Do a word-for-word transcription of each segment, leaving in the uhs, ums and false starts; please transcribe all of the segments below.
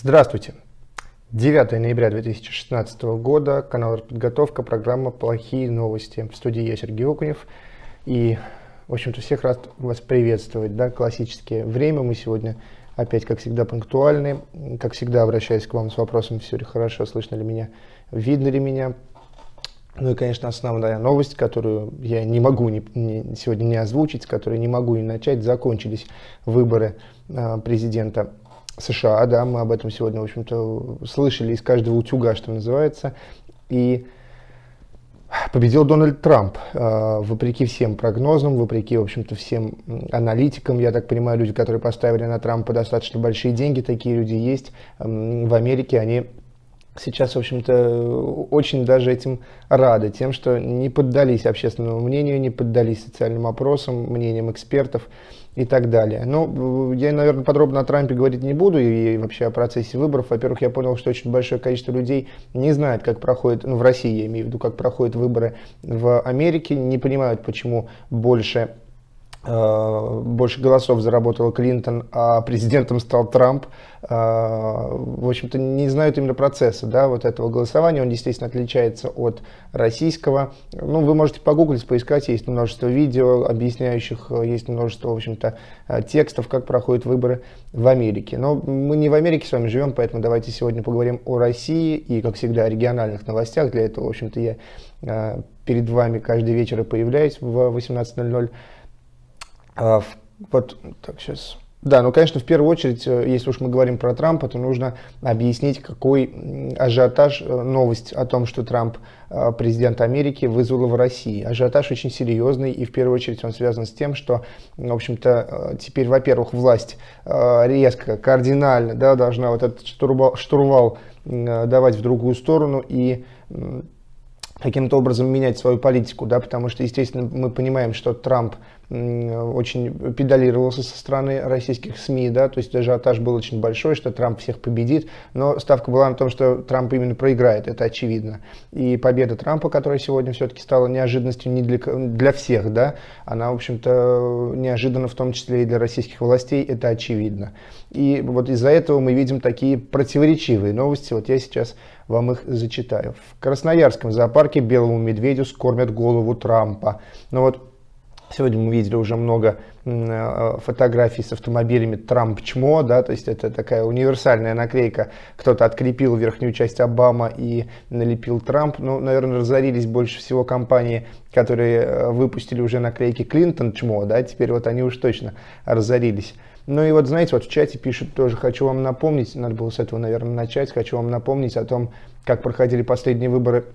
Здравствуйте! девятое ноября две тысячи шестнадцатого года, канал «Артподготовка», программа «Плохие новости». В студии я, Сергей Окунев. И, в общем-то, всех рад вас приветствовать. Да, классическое время. Мы сегодня опять, как всегда, пунктуальны. Как всегда, обращаюсь к вам с вопросом, все ли хорошо, слышно ли меня, видно ли меня. Ну и, конечно, основная новость, которую я не могу не, не, сегодня не озвучить, с которой не могу не начать. Закончились выборы э, президента США, да, мы об этом сегодня, в общем-то, слышали из каждого утюга, что называется, и победил Дональд Трамп, э, вопреки всем прогнозам, вопреки, в общем-то, всем аналитикам, я так понимаю, люди, которые поставили на Трампа достаточно большие деньги, такие люди есть э, в Америке, они сейчас, в общем-то, очень даже этим рады, тем, что не поддались общественному мнению, не поддались социальным опросам, мнениям экспертов и так далее. Но я, наверное, подробно о Трампе говорить не буду и вообще о процессе выборов. Во-первых, я понял, что очень большое количество людей не знает, как проходит, ну, в России, я имею в виду, как проходят выборы в Америке, не понимают, почему больше... больше голосов заработал Клинтон, а президентом стал Трамп. В общем-то, не знают именно процесса, да, вот этого голосования. Он, естественно, отличается от российского. Ну, вы можете погуглить, поискать, есть множество видео, объясняющих, есть множество, в общем-то, текстов, как проходят выборы в Америке. Но мы не в Америке с вами живем, поэтому давайте сегодня поговорим о России и, как всегда, о региональных новостях. Для этого, в общем-то, я перед вами каждый вечер и появляюсь в восемнадцать ноль ноль. А, вот, так, сейчас. Да, ну, конечно, в первую очередь, если уж мы говорим про Трампа, то нужно объяснить, какой ажиотаж, новость о том, что Трамп президент Америки, вызвала в России. Ажиотаж очень серьезный, и в первую очередь он связан с тем, что, в общем-то, теперь, во-первых, власть резко, кардинально, да, должна вот этот штурвал, штурвал давать в другую сторону и каким-то образом менять свою политику, да, потому что, естественно, мы понимаем, что Трамп очень педалировался со стороны российских СМИ, да, то есть ажиотаж был очень большой, что Трамп всех победит, но ставка была на том, что Трамп именно проиграет, это очевидно. И победа Трампа, которая сегодня все-таки стала неожиданностью не для, для всех, да, она, в общем-то, неожиданна в том числе и для российских властей, это очевидно. И вот из-за этого мы видим такие противоречивые новости, вот я сейчас вам их зачитаю. В Красноярском зоопарке белому медведю скормят голову Трампа. Ну вот, сегодня мы видели уже много фотографий с автомобилями Трамп-чмо, да, то есть это такая универсальная наклейка. Кто-то открепил верхнюю часть Обама и налепил Трамп. Ну, наверное, разорились больше всего компании, которые выпустили уже наклейки Клинтон-чмо, да, теперь вот они уж точно разорились. Ну и вот, знаете, вот в чате пишут тоже, хочу вам напомнить, надо было с этого, наверное, начать, хочу вам напомнить о том, как проходили последние выборы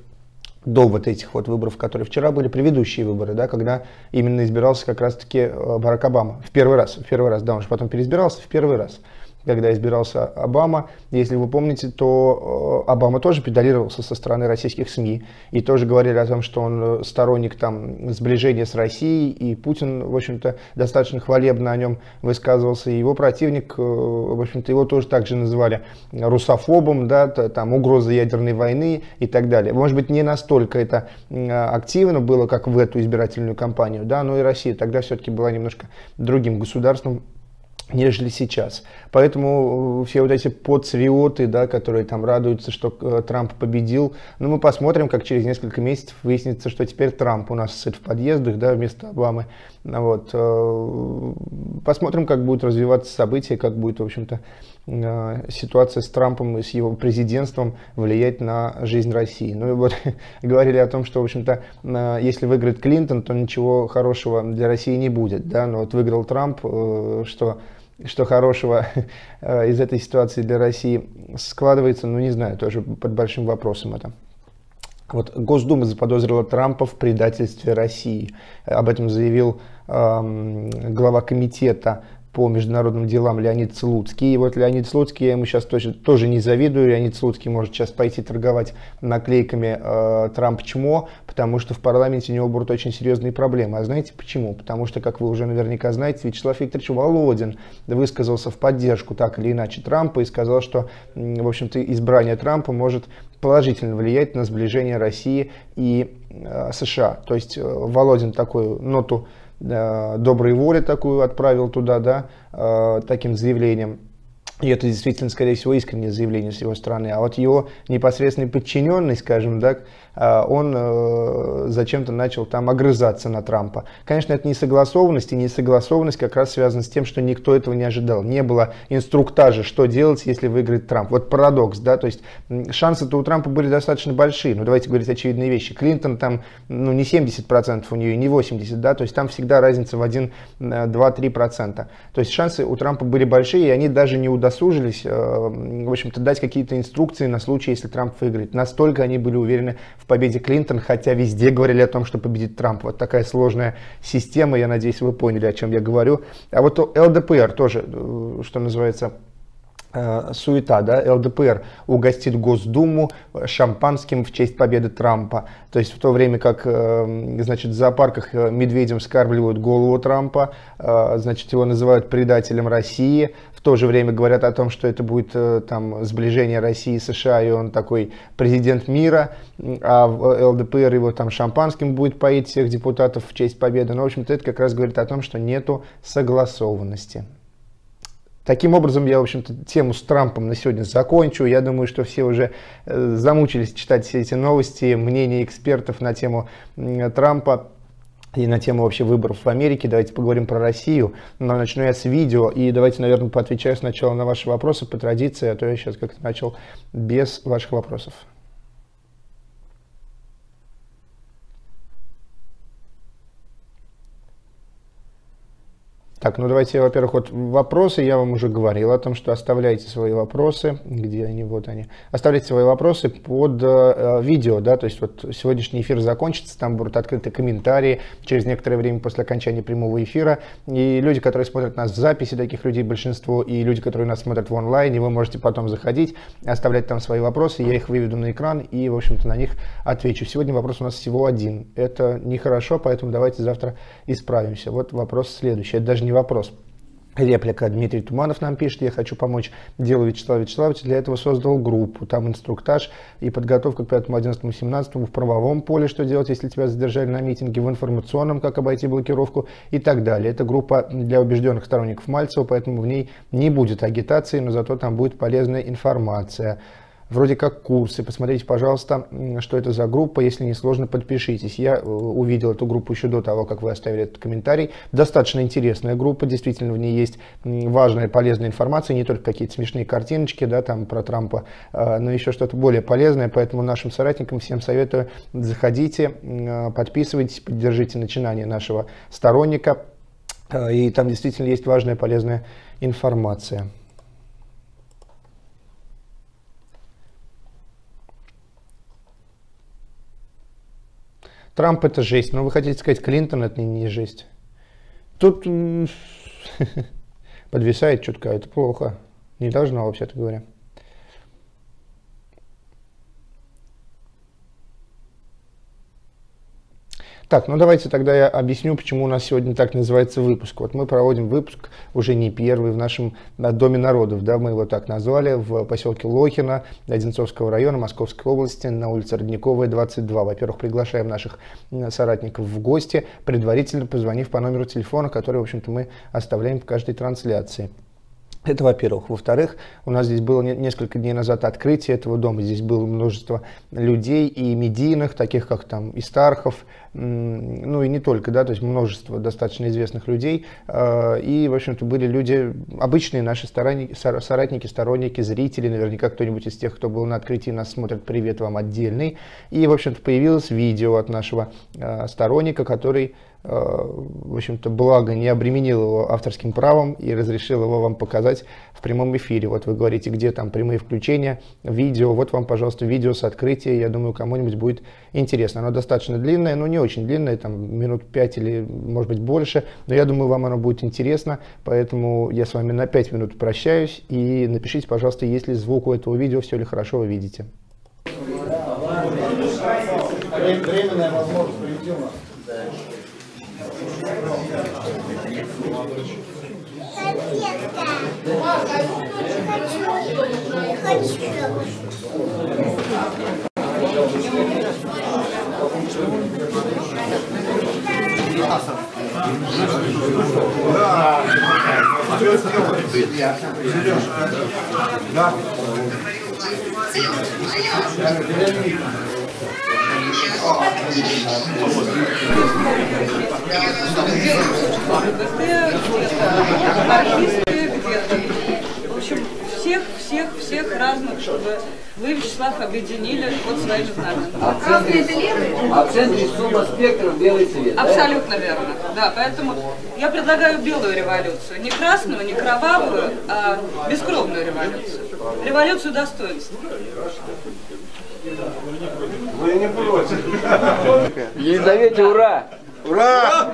до вот этих вот выборов, которые вчера были, предыдущие выборы, да, когда именно избирался как раз-таки Барак Обама. В первый раз, в первый раз, да, он же потом переизбирался, в первый раз. Когда избирался Обама, если вы помните, то Обама тоже педалировался со стороны российских СМИ. И тоже говорили о том, что он сторонник там сближения с Россией. И Путин, в общем-то, достаточно хвалебно о нем высказывался. И его противник, в общем-то, его тоже также называли русофобом, да, там угроза ядерной войны и так далее. Может быть, не настолько это активно было, как в эту избирательную кампанию, да, но и Россия тогда все-таки была немножко другим государством, нежели сейчас. Поэтому все вот эти патриоты, да, которые там радуются, что э, Трамп победил, ну, мы посмотрим, как через несколько месяцев выяснится, что теперь Трамп у нас сыт в подъездах, да, вместо Обамы. Вот. Э, посмотрим, как будут развиваться события, как будет, в общем-то, э, ситуация с Трампом и с его президентством влиять на жизнь России. Ну и вот говорили о том, что, в общем-то, э, если выиграет Клинтон, то ничего хорошего для России не будет, да, но вот выиграл Трамп, э, что... Что хорошего из этой ситуации для России складывается, ну не знаю, тоже под большим вопросом это. Вот Госдума заподозрила Трампа в предательстве России. Об этом заявил э, глава комитета по международным делам Леонид Слуцкий. И вот Леонид Слуцкий, я ему сейчас тоже, тоже не завидую. Леонид Слуцкий может сейчас пойти торговать наклейками э, Трамп-чмо, потому что в парламенте у него будут очень серьезные проблемы. А знаете почему? Потому что, как вы уже наверняка знаете, Вячеслав Викторович Володин высказался в поддержку так или иначе Трампа и сказал, что, в общем-то, избрание Трампа может положительно влиять на сближение России и э, США. То есть э, Володин такую ноту доброй воли такую отправил туда, да, таким заявлением. И это действительно, скорее всего, искреннее заявление с его стороны. А вот его непосредственный подчиненный, скажем так, он э, зачем-то начал там огрызаться на Трампа. Конечно, это несогласованность, и несогласованность как раз связана с тем, что никто этого не ожидал. Не было инструктажа, что делать, если выиграет Трамп. Вот парадокс, да, то есть шансы-то у Трампа были достаточно большие. Ну, давайте говорить очевидные вещи. Клинтон там, ну, не семьдесят процентов у нее, не восемьдесят процентов, да, то есть там всегда разница в один, два, три процента. То есть шансы у Трампа были большие, и они даже не удосужились, э, в общем-то, дать какие-то инструкции на случай, если Трамп выиграет. Настолько они были уверены в победе Клинтон, хотя везде говорили о том, что победит Трамп. Вот такая сложная система, я надеюсь, вы поняли, о чем я говорю. А вот эл дэ пэ эр тоже, что называется, суета, да, эл дэ пэ эр угостит Госдуму шампанским в честь победы Трампа. То есть в то время как, значит, в зоопарках медведям вскармливают голову Трампа, значит, его называют предателем России, в то же время говорят о том, что это будет там сближение России и США, и он такой президент мира, а в эл дэ пэ эр его там шампанским будет поить всех депутатов в честь победы. Но, в общем-то, это как раз говорит о том, что нету согласованности. Таким образом, я, в общем-то, тему с Трампом на сегодня закончу. Я думаю, что все уже замучились читать все эти новости, мнения экспертов на тему Трампа и на тему вообще выборов в Америке. Давайте поговорим про Россию. Но начну я с видео. И давайте, наверное, поотвечаю сначала на ваши вопросы по традиции, а то я сейчас как-то начал без ваших вопросов. Так, ну давайте, во-первых, вот вопросы. Я вам уже говорил о том, что оставляйте свои вопросы. Где они? Вот они. Оставляйте свои вопросы под э, видео, да, то есть вот сегодняшний эфир закончится, там будут открыты комментарии через некоторое время после окончания прямого эфира. И люди, которые смотрят нас в записи, таких людей большинство, и люди, которые нас смотрят в онлайне, вы можете потом заходить, оставлять там свои вопросы, я их выведу на экран и, в общем-то, на них отвечу. Сегодня вопрос у нас всего один. Это нехорошо, поэтому давайте завтра исправимся. Вот вопрос следующий. Это даже не вопрос. Реплика. Дмитрий Туманов нам пишет: я хочу помочь делу Вячеслава Вячеславовича, для этого создал группу, там инструктаж и подготовка к пятому, одиннадцатому, семнадцатому, в правовом поле, что делать, если тебя задержали на митинге, в информационном, как обойти блокировку и так далее. Это группа для убежденных сторонников Мальцева, поэтому в ней не будет агитации, но зато там будет полезная информация. Вроде как курсы. Посмотрите, пожалуйста, что это за группа. Если не сложно, подпишитесь. Я увидел эту группу еще до того, как вы оставили этот комментарий. Достаточно интересная группа. Действительно, в ней есть важная, полезная информация. Не только какие-то смешные картиночки, да, там про Трампа, но еще что-то более полезное. Поэтому нашим соратникам всем советую: заходите, подписывайтесь, поддержите начинание нашего сторонника. И там действительно есть важная, полезная информация. Трамп — это жесть. Но вы хотите сказать, Клинтон — это не, не жесть. Тут подвисает чутка, это плохо. Не должно, вообще-то говоря. Так, ну давайте тогда я объясню, почему у нас сегодня так называется выпуск. Вот мы проводим выпуск уже не первый в нашем Доме народов, да, мы его так назвали, в поселке Лохино Одинцовского района Московской области на улице Родниковая, двадцать два. Во-первых, приглашаем наших соратников в гости, предварительно позвонив по номеру телефона, который, в общем-то, мы оставляем в каждой трансляции. Это, во-первых. Во-вторых, у нас здесь было несколько дней назад открытие этого дома. Здесь было множество людей и медийных, таких как там Истархов, ну и не только, да, то есть множество достаточно известных людей. И, в общем-то, были люди, обычные наши соратники, сторонники, зрители, наверняка кто-нибудь из тех, кто был на открытии, нас смотрит, привет вам отдельный. И, в общем-то, появилось видео от нашего сторонника, который, в общем-то, благо не обременил его авторским правом и разрешил его вам показать в прямом эфире. Вот вы говорите, где там прямые включения, видео. Вот вам, пожалуйста, видео с открытия. Я думаю, кому-нибудь будет интересно. Оно достаточно длинное, но не очень длинное, там минут пять или, может быть, больше. Но я думаю, вам оно будет интересно. Поэтому я с вами на пять минут прощаюсь. И напишите, пожалуйста, есть ли звук у этого видео, все ли хорошо вы видите. Временная возможность приведена. В общем, всех, всех, всех разных, чтобы вы, Вячеслав, объединили под своими знаками. А в центре сумма спектров белый цвет. Абсолютно верно. Да, поэтому я предлагаю белую революцию. Не красную, не кровавую, а бескровную революцию. Революцию достоинства. Вы не против? Елизавете, ура! Ура!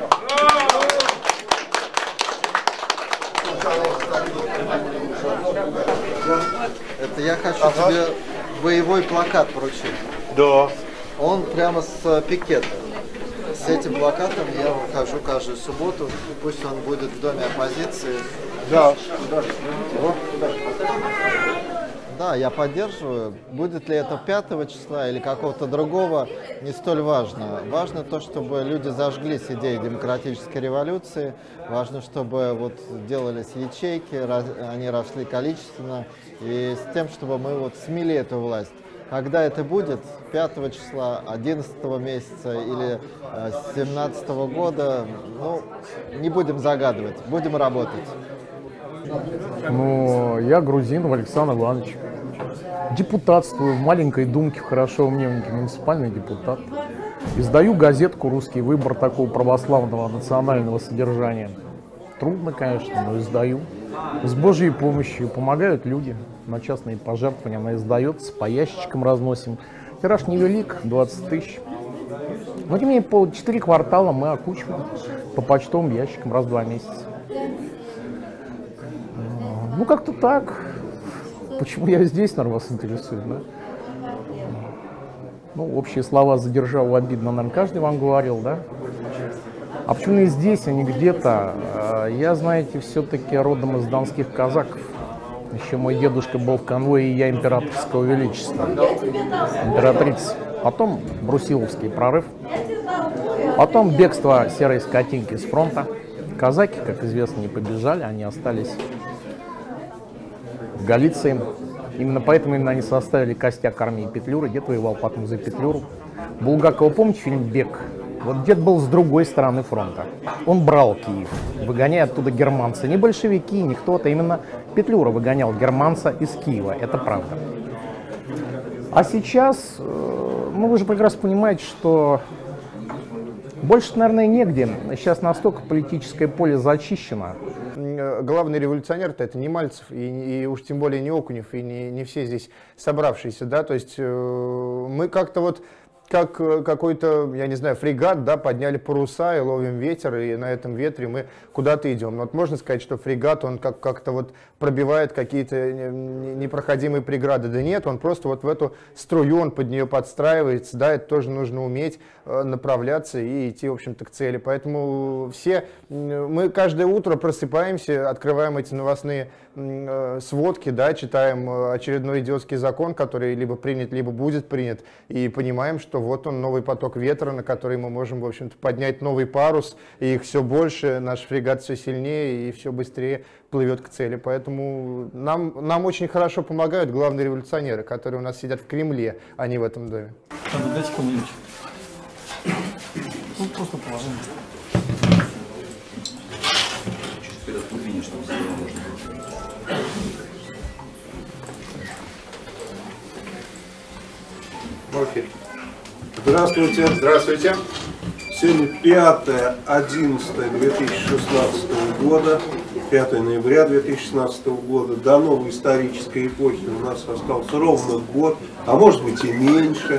Это я хочу ага. тебе боевой плакат вручить. Да. Он прямо с пикета. С этим плакатом я выхожу каждую субботу. Пусть он будет в Доме оппозиции. Да. Да, я поддерживаю. Будет ли это пятого числа или какого-то другого, не столь важно. Важно то, чтобы люди зажглись идеей демократической революции. Важно, чтобы вот делались ячейки, они росли количественно. И с тем, чтобы мы вот смели эту власть. Когда это будет, пятого числа, одиннадцатого месяца или семнадцатого года, ну, не будем загадывать, будем работать. Ну, я грузин Александр Иванович. Депутатствую в маленькой думке, хорошо мневненький муниципальный депутат. Издаю газетку «Русский выбор» такого православного национального содержания. Трудно, конечно, но издаю. С Божьей помощью помогают люди. На частные пожертвования она издается, по ящичкам разносим. Тираж невелик, двадцать тысяч. Но тем не менее, по четыре квартала мы окучиваем по почтовым ящикам раз в два месяца. Ну, как-то так. Почему я здесь, наверное, вас интересует, да? Ну, общие слова за державу обидно, наверное, каждый вам говорил, да? А почему не здесь, а не где-то? Я, знаете, все-таки родом из донских казаков. Еще мой дедушка был в конвое, и я императорского величества. Императрица. Потом Брусиловский прорыв. Потом бегство серой скотинки с фронта. Казаки, как известно, не побежали, они остались в Галиции. Именно поэтому именно они составили костяк армии Петлюры. Дед воевал потом за Петлюру. Булгакова, помните фильм «Бег»? Вот дед был с другой стороны фронта. Он брал Киев, выгоняя оттуда германца. Не большевики, не кто-то. Именно Петлюра выгонял германца из Киева. Это правда. А сейчас, ну вы же прекрасно понимаете, что больше, наверное, негде. Сейчас настолько политическое поле зачищено. Главный революционер-то это не Мальцев, и, и уж тем более не Окунев, и не, не все здесь собравшиеся, да, то есть э, мы как-то вот, как какой-то, я не знаю, фрегат, да, подняли паруса и ловим ветер, и на этом ветре мы куда-то идем. Вот можно сказать, что фрегат, он как- как-то вот пробивает какие-то непроходимые преграды. Да нет, он просто вот в эту струю, он под нее подстраивается, да, это тоже нужно уметь направляться и идти, в общем-то, к цели. Поэтому все, мы каждое утро просыпаемся, открываем эти новостные сводки, да, читаем очередной идиотский закон, который либо принят, либо будет принят, и понимаем, что вот он, новый поток ветра, на который мы можем, в общем-то, поднять новый парус, и их все больше, наш фрегат все сильнее и все быстрее плывет к цели. Поэтому нам, нам очень хорошо помогают главные революционеры, которые у нас сидят в Кремле, а не в этом доме. Дайте кому-нибудь. Ну, просто положение. Чуть вперед подвинешь, чтобы за него можно было. Здравствуйте. Здравствуйте. Сегодня пятое одиннадцатое две тысячи шестнадцатого года, пятое ноября две тысячи шестнадцатого года. До новой исторической эпохи у нас остался ровно год, а может быть и меньше.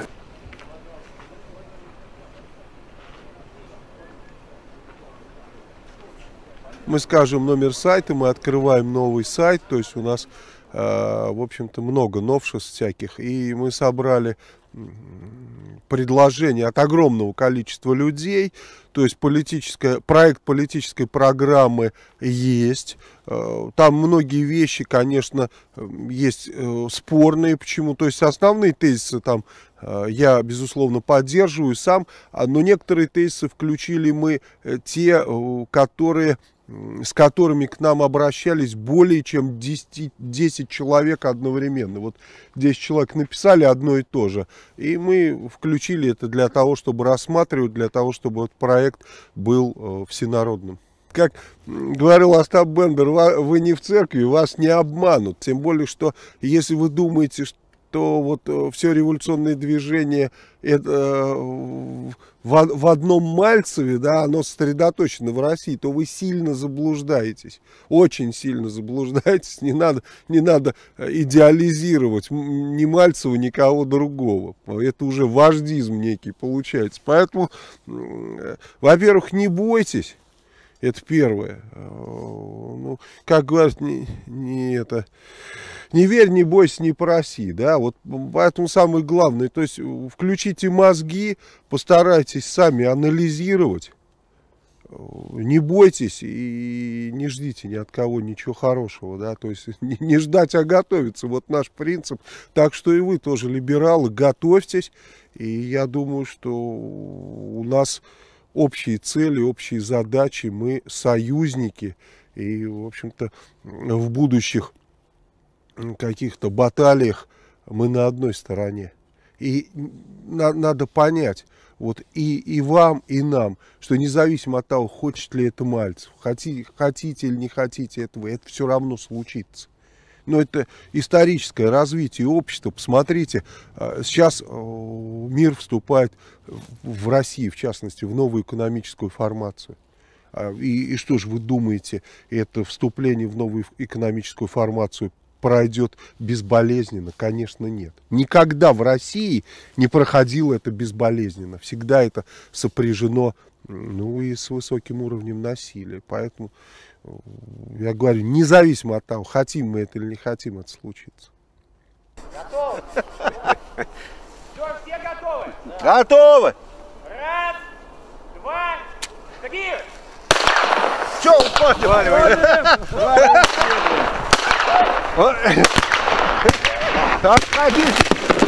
Мы скажем номер сайта, мы открываем новый сайт, то есть у нас, э, в общем-то, много новшеств всяких, и мы собрали предложения от огромного количества людей, то есть политическая, проект политической программы есть, э, там многие вещи, конечно, есть э, спорные, почему, то есть основные тезисы там э, я, безусловно, поддерживаю сам, но некоторые тезисы включили мы, э, те, э, которые с которыми к нам обращались более чем десять, десять человек одновременно. Вот десять человек написали одно и то же. И мы включили это для того, чтобы рассматривать, для того, чтобы этот проект был э, всенародным. Как говорил Остап Бендер, вы не в церкви, вас не обманут. Тем более, что если вы думаете, что то вот все революционное движение это, в, в одном Мальцеве, да, оно сосредоточено в России, то вы сильно заблуждаетесь, очень сильно заблуждаетесь, не надо, не надо идеализировать ни Мальцева, ни кого другого, это уже вождизм некий получается, поэтому, во-первых, не бойтесь, это первое, ну, как говорят, не, не это... Не верь, не бойся, не проси, да, вот поэтому самое главное, то есть включите мозги, постарайтесь сами анализировать, не бойтесь и не ждите ни от кого ничего хорошего, да, то есть не, не ждать, а готовиться, вот наш принцип, так что и вы тоже либералы, готовьтесь, и я думаю, что у нас общие цели, общие задачи, мы союзники, и, в общем-то, в будущих каких-то баталиях мы на одной стороне. И на, надо понять, вот и, и вам, и нам, что независимо от того, хочет ли это Мальцев, хотите, хотите или не хотите этого, это все равно случится. Но это историческое развитие общества. Посмотрите, сейчас мир вступает в России, в частности, в новую экономическую формацию. И, и что же вы думаете, это вступление в новую экономическую формацию пройдет безболезненно? Конечно, нет. Никогда в России не проходило это безболезненно. Всегда это сопряжено, ну, и с высоким уровнем насилия. Поэтому я говорю, независимо от того, хотим мы это или не хотим, это случится. Готовы? Все, все готовы? Готовы! Раз, два, какие? Че упали? Отходите!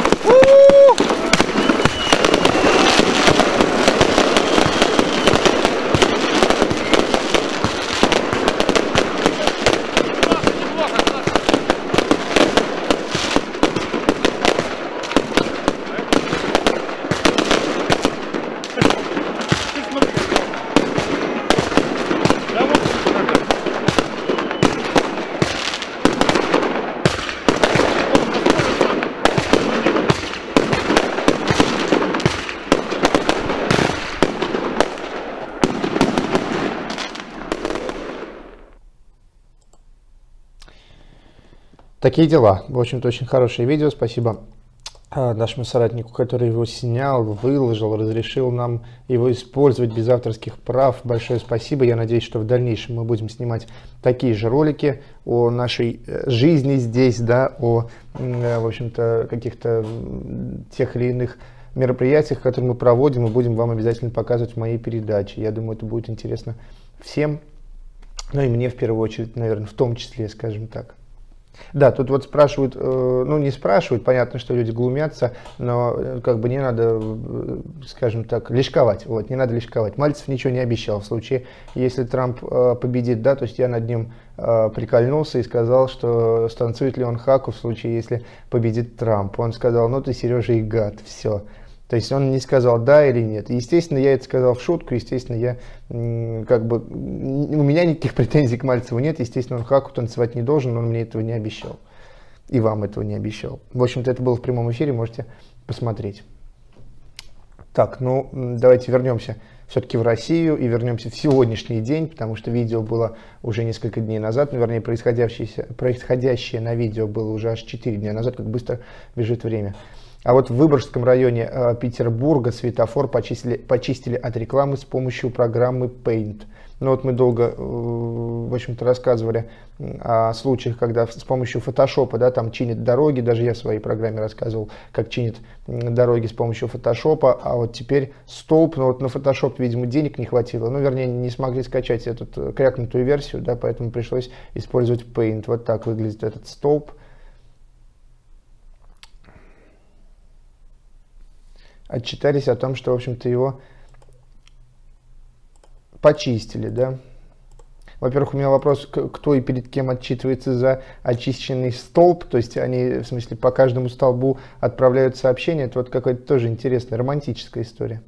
Такие дела. В общем-то, очень хорошее видео. Спасибо нашему соратнику, который его снял, выложил, разрешил нам его использовать без авторских прав. Большое спасибо. Я надеюсь, что в дальнейшем мы будем снимать такие же ролики о нашей жизни здесь, да, о, в общем-то, каких-то тех или иных мероприятиях, которые мы проводим, и будем вам обязательно показывать в моей передаче. Я думаю, это будет интересно всем, ну и мне в первую очередь, наверное, в том числе, скажем так. Да, тут вот спрашивают, э, ну не спрашивают, понятно, что люди глумятся, но э, как бы не надо, э, скажем так, лишковать, вот, не надо лишковать. Мальцев ничего не обещал в случае, если Трамп э, победит, да, то есть я над ним э, прикольнулся и сказал, что станцует ли он хаку в случае, если победит Трамп. Он сказал, ну ты, Сережа, и гад, все. То есть он не сказал да или нет. Естественно, я это сказал в шутку, естественно, я как бы, у меня никаких претензий к Мальцеву нет, естественно, он хаку танцевать не должен, но он мне этого не обещал. И вам этого не обещал. В общем-то, это было в прямом эфире, можете посмотреть. Так, ну, давайте вернемся все-таки в Россию и вернемся в сегодняшний день, потому что видео было уже несколько дней назад, ну, вернее, происходящее, происходящее на видео было уже аж четыре дня назад, как быстро бежит время. А вот в Выборгском районе э, Петербурга светофор почистили, почистили от рекламы с помощью программы Paint. Ну вот мы долго, э, в общем-то, рассказывали о случаях, когда с помощью фотошопа, да, там чинят дороги, даже я в своей программе рассказывал, как чинят дороги с помощью фотошопа, а вот теперь столб, ну вот на фотошоп, видимо, денег не хватило, ну вернее, не смогли скачать эту крякнутую версию, да, поэтому пришлось использовать Paint. Вот так выглядит этот столб. Отчитались о том, что, в общем-то, его почистили, да. Во-первых, у меня вопрос, кто и перед кем отчитывается за очищенный столб, то есть они, в смысле, по каждому столбу отправляют сообщения, это вот какая-то тоже интересная, романтическая история.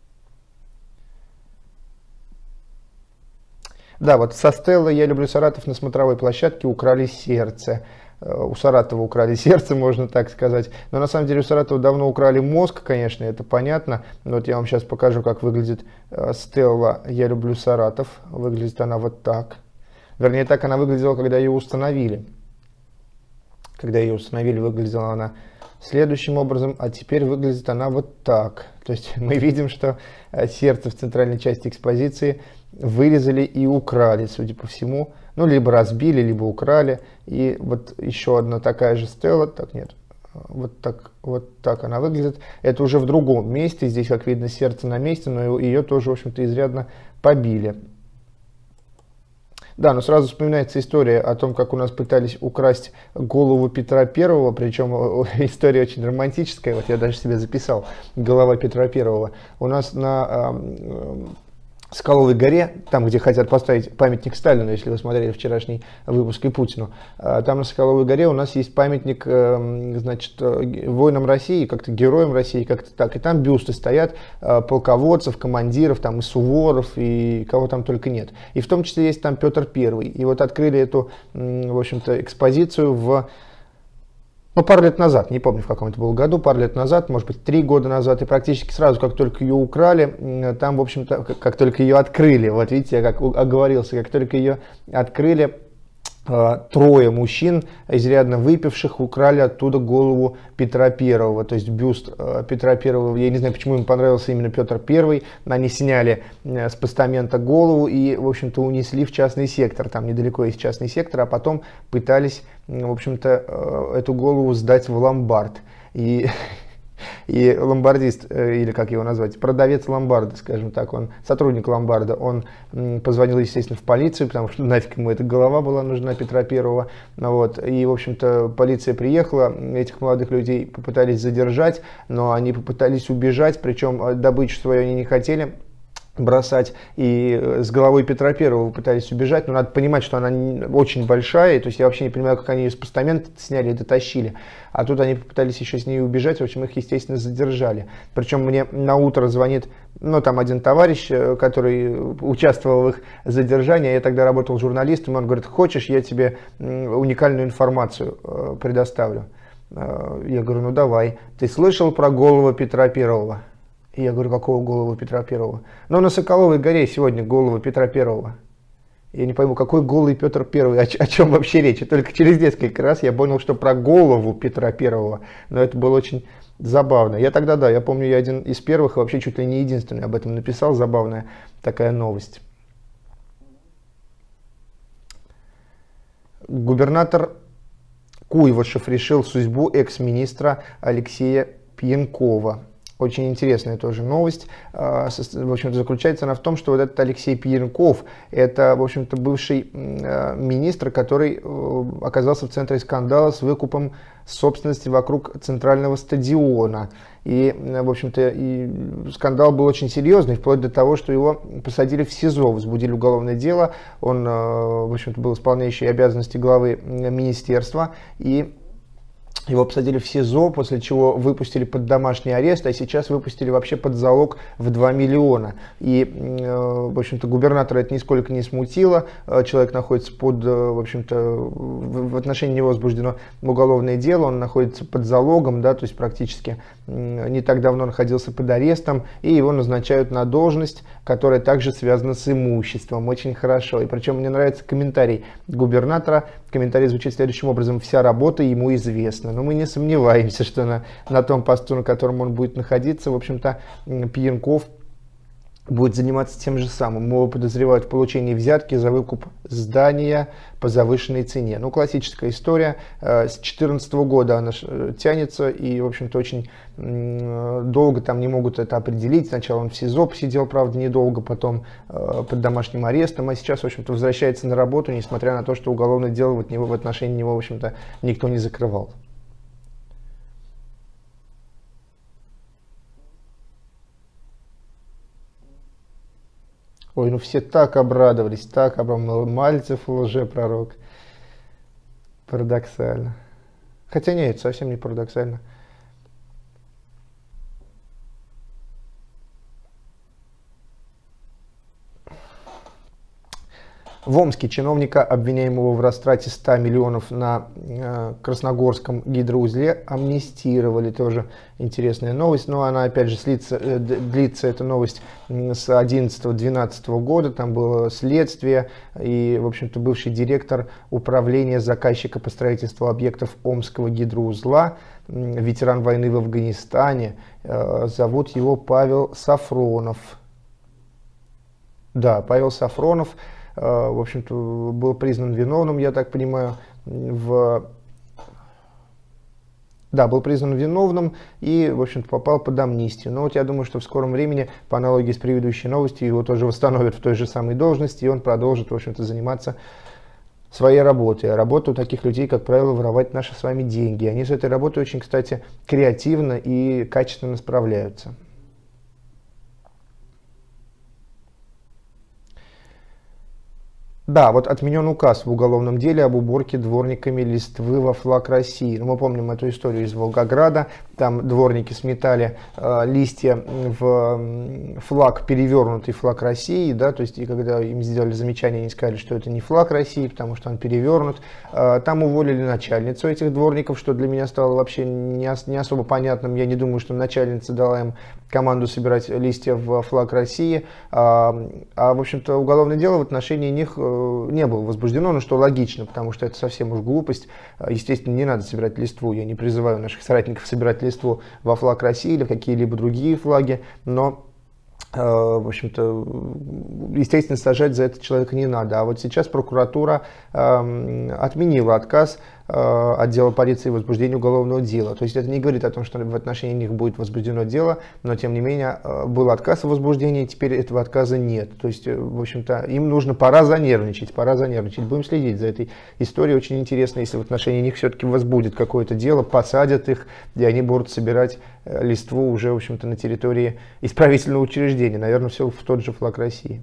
Да, вот со Стеллы «Я люблю Саратов» на смотровой площадке украли сердце. У Саратова украли сердце, можно так сказать. Но на самом деле у Саратова давно украли мозг, конечно, это понятно. Но вот я вам сейчас покажу, как выглядит Стелла «Я люблю Саратов». Выглядит она вот так. Вернее, так она выглядела, когда ее установили. Когда ее установили, выглядела она следующим образом, а теперь выглядит она вот так. То есть мы видим, что сердце в центральной части экспозиции вырезали и украли, судя по всему. Ну, либо разбили, либо украли. И вот еще одна такая же стела. Так, нет. Вот так, вот так она выглядит. Это уже в другом месте. Здесь, как видно, сердце на месте, но ее тоже, в общем-то, изрядно побили. Да, но сразу вспоминается история о том, как у нас пытались украсть голову Петра Первого, причем история очень романтическая, вот я даже себе записал, голова Петра Первого. У нас на э, Скаловой горе, там, где хотят поставить памятник Сталину, если вы смотрели вчерашний выпуск, и Путину, там на Скаловой горе у нас есть памятник, значит, воинам России, как-то героям России, как-то так, и там бюсты стоят полководцев, командиров, там и Суворов, и кого там только нет. И в том числе есть там Петр Первый. И вот открыли эту, в общем-то, экспозицию в... Ну, пару лет назад, не помню, в каком это был году, пару лет назад, может быть, три года назад, и практически сразу, как только ее украли, там, в общем-то, как, как только ее открыли, вот видите, я как оговорился, как только ее открыли, трое мужчин, изрядно выпивших, украли оттуда голову Петра Первого, то есть бюст Петра Первого. Я не знаю, почему им понравился именно Петр Первый. Они сняли с постамента голову и, в общем-то, унесли в частный сектор. Там недалеко есть частный сектор, а потом пытались, в общем-то, эту голову сдать в ломбард. И... И ломбардист, или как его назвать, продавец ломбарда, скажем так, он сотрудник ломбарда, он позвонил, естественно, в полицию, потому что нафиг ему эта голова была нужна, Петра Первого. Вот. И, в общем-то, полиция приехала, этих молодых людей попытались задержать, но они попытались убежать, причем добычу свою они не хотели бросать, и с головой Петра Первого пытались убежать, но надо понимать, что она очень большая, то есть я вообще не понимаю, как они ее с постамента сняли и дотащили, а тут они попытались еще с ней убежать, в общем, их, естественно, задержали. Причем мне на утро звонит, ну, там один товарищ, который участвовал в их задержании, я тогда работал журналистом, он говорит: хочешь, я тебе уникальную информацию предоставлю? Я говорю: ну, давай. Ты слышал про голову Петра Первого? И я говорю: какого голову Петра Первого? Ну, на Соколовой горе сегодня голова Петра Первого. Я не пойму, какой голый Петр Первый, о, о чем вообще речь. И только через несколько раз я понял, что про голову Петра Первого. Но это было очень забавно. Я тогда, да, я помню, я один из первых, вообще чуть ли не единственный об этом написал. Забавная такая новость. Губернатор Куйвашев решил судьбу экс-министра Алексея Пьянкова. Очень интересная тоже новость. В общем-то, заключается она в том, что вот этот Алексей Пьянков, это, в общем-то, бывший министр, который оказался в центре скандала с выкупом собственности вокруг центрального стадиона. И, в общем-то, и скандал был очень серьезный, вплоть до того, что его посадили в СИЗО, возбудили уголовное дело. Он, в общем-то, был исполняющий обязанности главы министерства, и его посадили в СИЗО, после чего выпустили под домашний арест, а сейчас выпустили вообще под залог в два миллиона. И, в общем-то, губернатора это нисколько не смутило. Человек находится под, в общем-то, в отношении него возбуждено уголовное дело, он находится под залогом, да, то есть практически не так давно находился под арестом, и его назначают на должность, которая также связана с имуществом. Очень хорошо. И причем мне нравится комментарий губернатора. Комментарий звучит следующим образом: вся работа ему известна. Но мы не сомневаемся, что на, на том посту, на котором он будет находиться, в общем-то, Пьянков будет заниматься тем же самым. Его подозревают в получении взятки за выкуп здания по завышенной цене. Ну, классическая история. С две тысячи четырнадцатого года она тянется, и, в общем-то, очень долго там не могут это определить. Сначала он в СИЗО посидел, правда, недолго, потом под домашним арестом, а сейчас, в общем-то, возвращается на работу, несмотря на то, что уголовное дело вот него, в отношении него, в общем-то, никто не закрывал. Ой, ну все так обрадовались, так обрадовались. Мальцев лжепророк. Парадоксально. Хотя нет, совсем не парадоксально. В Омске чиновника, обвиняемого в растрате ста миллионов на э, Красногорском гидроузле, амнистировали. Тоже интересная новость, но она опять же слится, э, длится эта новость с одиннадцатого-двенадцатого года. Там было следствие, и, в общем-то, бывший директор управления заказчика по строительству объектов Омского гидроузла, э, ветеран войны в Афганистане, э, зовут его Павел Сафронов. Да, Павел Сафронов. В общем-то, был признан виновным, я так понимаю, в... Да, был признан виновным и, в общем-то, попал под амнистию. Но вот я думаю, что в скором времени, по аналогии с предыдущей новостью, его тоже восстановят в той же самой должности, и он продолжит, в общем-то, заниматься своей работой. А работа у таких людей, как правило, воровать наши с вами деньги. Они с этой работой очень, кстати, креативно и качественно справляются. Да, вот отменен указ в уголовном деле об уборке дворниками листвы во флаг России. Ну, мы помним эту историю из Волгограда. Там дворники сметали э, листья в флаг, перевернутый флаг России. Да, то есть, и когда им сделали замечание, они сказали, что это не флаг России, потому что он перевернут. Э, там уволили начальницу этих дворников, что для меня стало вообще не, ос не особо понятным. Я не думаю, что начальница дала им команду собирать листья в флаг России. А, а в общем-то, уголовное дело в отношении них не было возбуждено, но что логично, потому что это совсем уж глупость. Естественно, не надо собирать листву. Я не призываю наших соратников собирать листву во флаг России или какие-либо другие флаги, но, в общем-то, естественно, сажать за это человека не надо. А вот сейчас прокуратура отменила отказ отдела полиции в возбуждении уголовного дела. То есть это не говорит о том, что в отношении них будет возбуждено дело, но тем не менее был отказ в возбуждении, теперь этого отказа нет. То есть, в общем-то, им нужно, пора занервничать, пора занервничать. Будем следить за этой историей. Очень интересно, если в отношении них все-таки возбудит какое-то дело, посадят их, и они будут собирать листву уже, в общем-то, на территории исправительного учреждения. Наверное, все в тот же флаг России.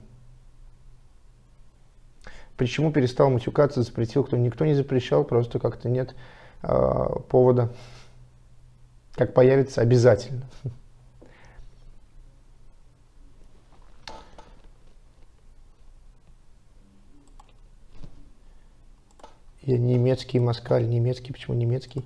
Почему перестал матюкаться, запретил? Кто? Никто не запрещал, просто как-то нет э, повода. Как появится, обязательно. Я немецкий москаль, немецкий, почему немецкий?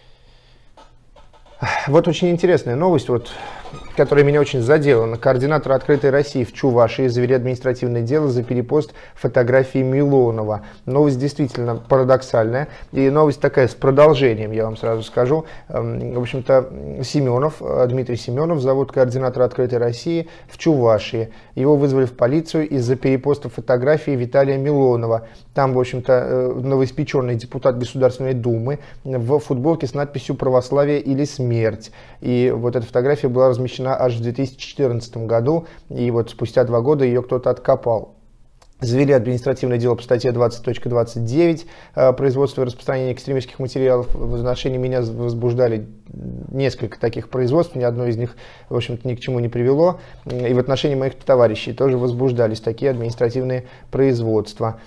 Вот очень интересная новость, вот, которая меня очень задела. Координатор «Открытой России» в Чувашии завели административное дело за перепост фотографии Милонова. Новость действительно парадоксальная. И новость такая с продолжением, я вам сразу скажу. В общем-то, Семенов, Дмитрий Семенов, зовут координатора «Открытой России» в Чувашии. Его вызвали в полицию из-за перепоста фотографии Виталия Милонова. Там, в общем-то, новоиспеченный депутат Государственной Думы в футболке с надписью «Православие или смерть». И вот эта фотография была размещена аж в две тысячи четырнадцатом году, и вот спустя два года ее кто-то откопал. Завели административное дело по статье двадцать точка двадцать девять производство и распространение экстремистских материалов. В отношении меня возбуждали несколько таких производств, ни одно из них, в общем-то, ни к чему не привело. И в отношении моих товарищей тоже возбуждались такие административные производства.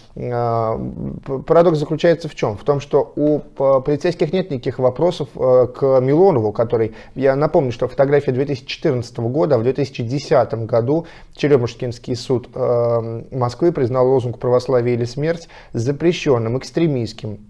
Парадокс заключается в чем? В том, что у полицейских нет никаких вопросов к Милонову, который, я напомню, что фотография две тысячи четырнадцатого года, а в две тысячи десятом году Черемушкинский суд Москвы признал лозунг «Православие или смерть» запрещенным, экстремистским.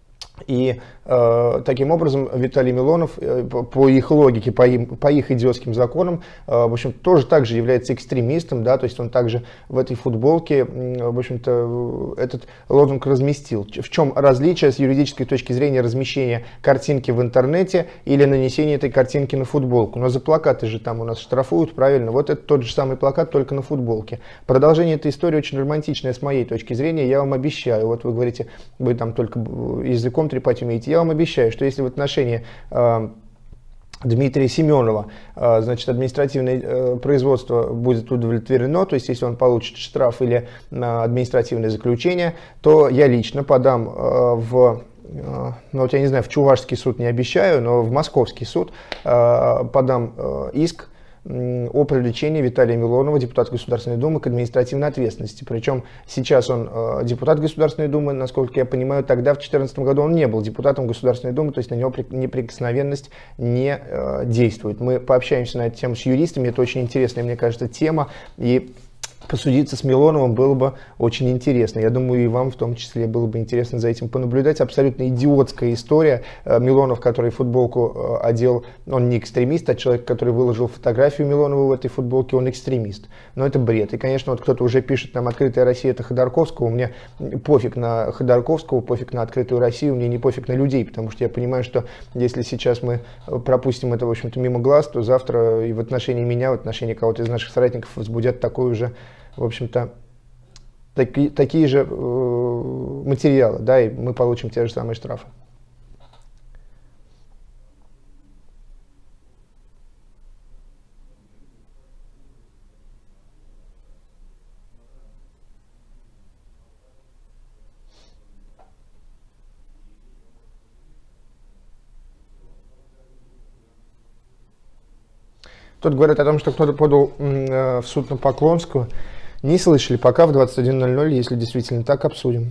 И э, таким образом Виталий Милонов, э, по, по их логике, по, им, по их идиотским законам, э, в общем, тоже также является экстремистом, да, то есть он также в этой футболке, э, в общем-то, этот лозунг разместил. В чем различие с юридической точки зрения размещения картинки в интернете или нанесения этой картинки на футболку? Но за плакаты же там у нас штрафуют, правильно? Вот это тот же самый плакат, только на футболке. Продолжение этой истории очень романтичное с моей точки зрения, я вам обещаю. Вот вы говорите, вы там только языком трепать умеете. Я вам обещаю, что если в отношении э, Дмитрия Семенова, э, значит, административное э, производство будет удовлетворено, то есть если он получит штраф или э, административное заключение, то я лично подам э, в, э, ну вот я не знаю, в Чувашский суд не обещаю, но в Московский суд э, подам э, иск о привлечении Виталия Милонова, депутата Государственной Думы, к административной ответственности. Причем сейчас он э, депутат Государственной Думы, насколько я понимаю, тогда в две тысячи четырнадцатом году он не был депутатом Государственной Думы, то есть на него неприкосновенность не э, действует. Мы пообщаемся на эту тему с юристами, это очень интересная, мне кажется, тема, и посудиться с Милоновым было бы очень интересно. Я думаю, и вам в том числе было бы интересно за этим понаблюдать. Абсолютно идиотская история. Милонов, который футболку одел, он не экстремист, а человек, который выложил фотографию Милонова в этой футболке, он экстремист. Но это бред. И, конечно, вот кто-то уже пишет, там, «Открытая Россия» — это Ходорковского. У меня пофиг на Ходорковского, пофиг на «Открытую Россию», мне не пофиг на людей, потому что я понимаю, что если сейчас мы пропустим это, в общем-то, мимо глаз, то завтра и в отношении меня, в отношении кого-то из наших соратников возбудят такую же, в общем-то, таки, такие же э, материалы, да, и мы получим те же самые штрафы. Тут говорят о том, что кто-то подал э, в суд на Поклонского. Не слышали пока, в двадцать один ноль ноль, если действительно так, обсудим.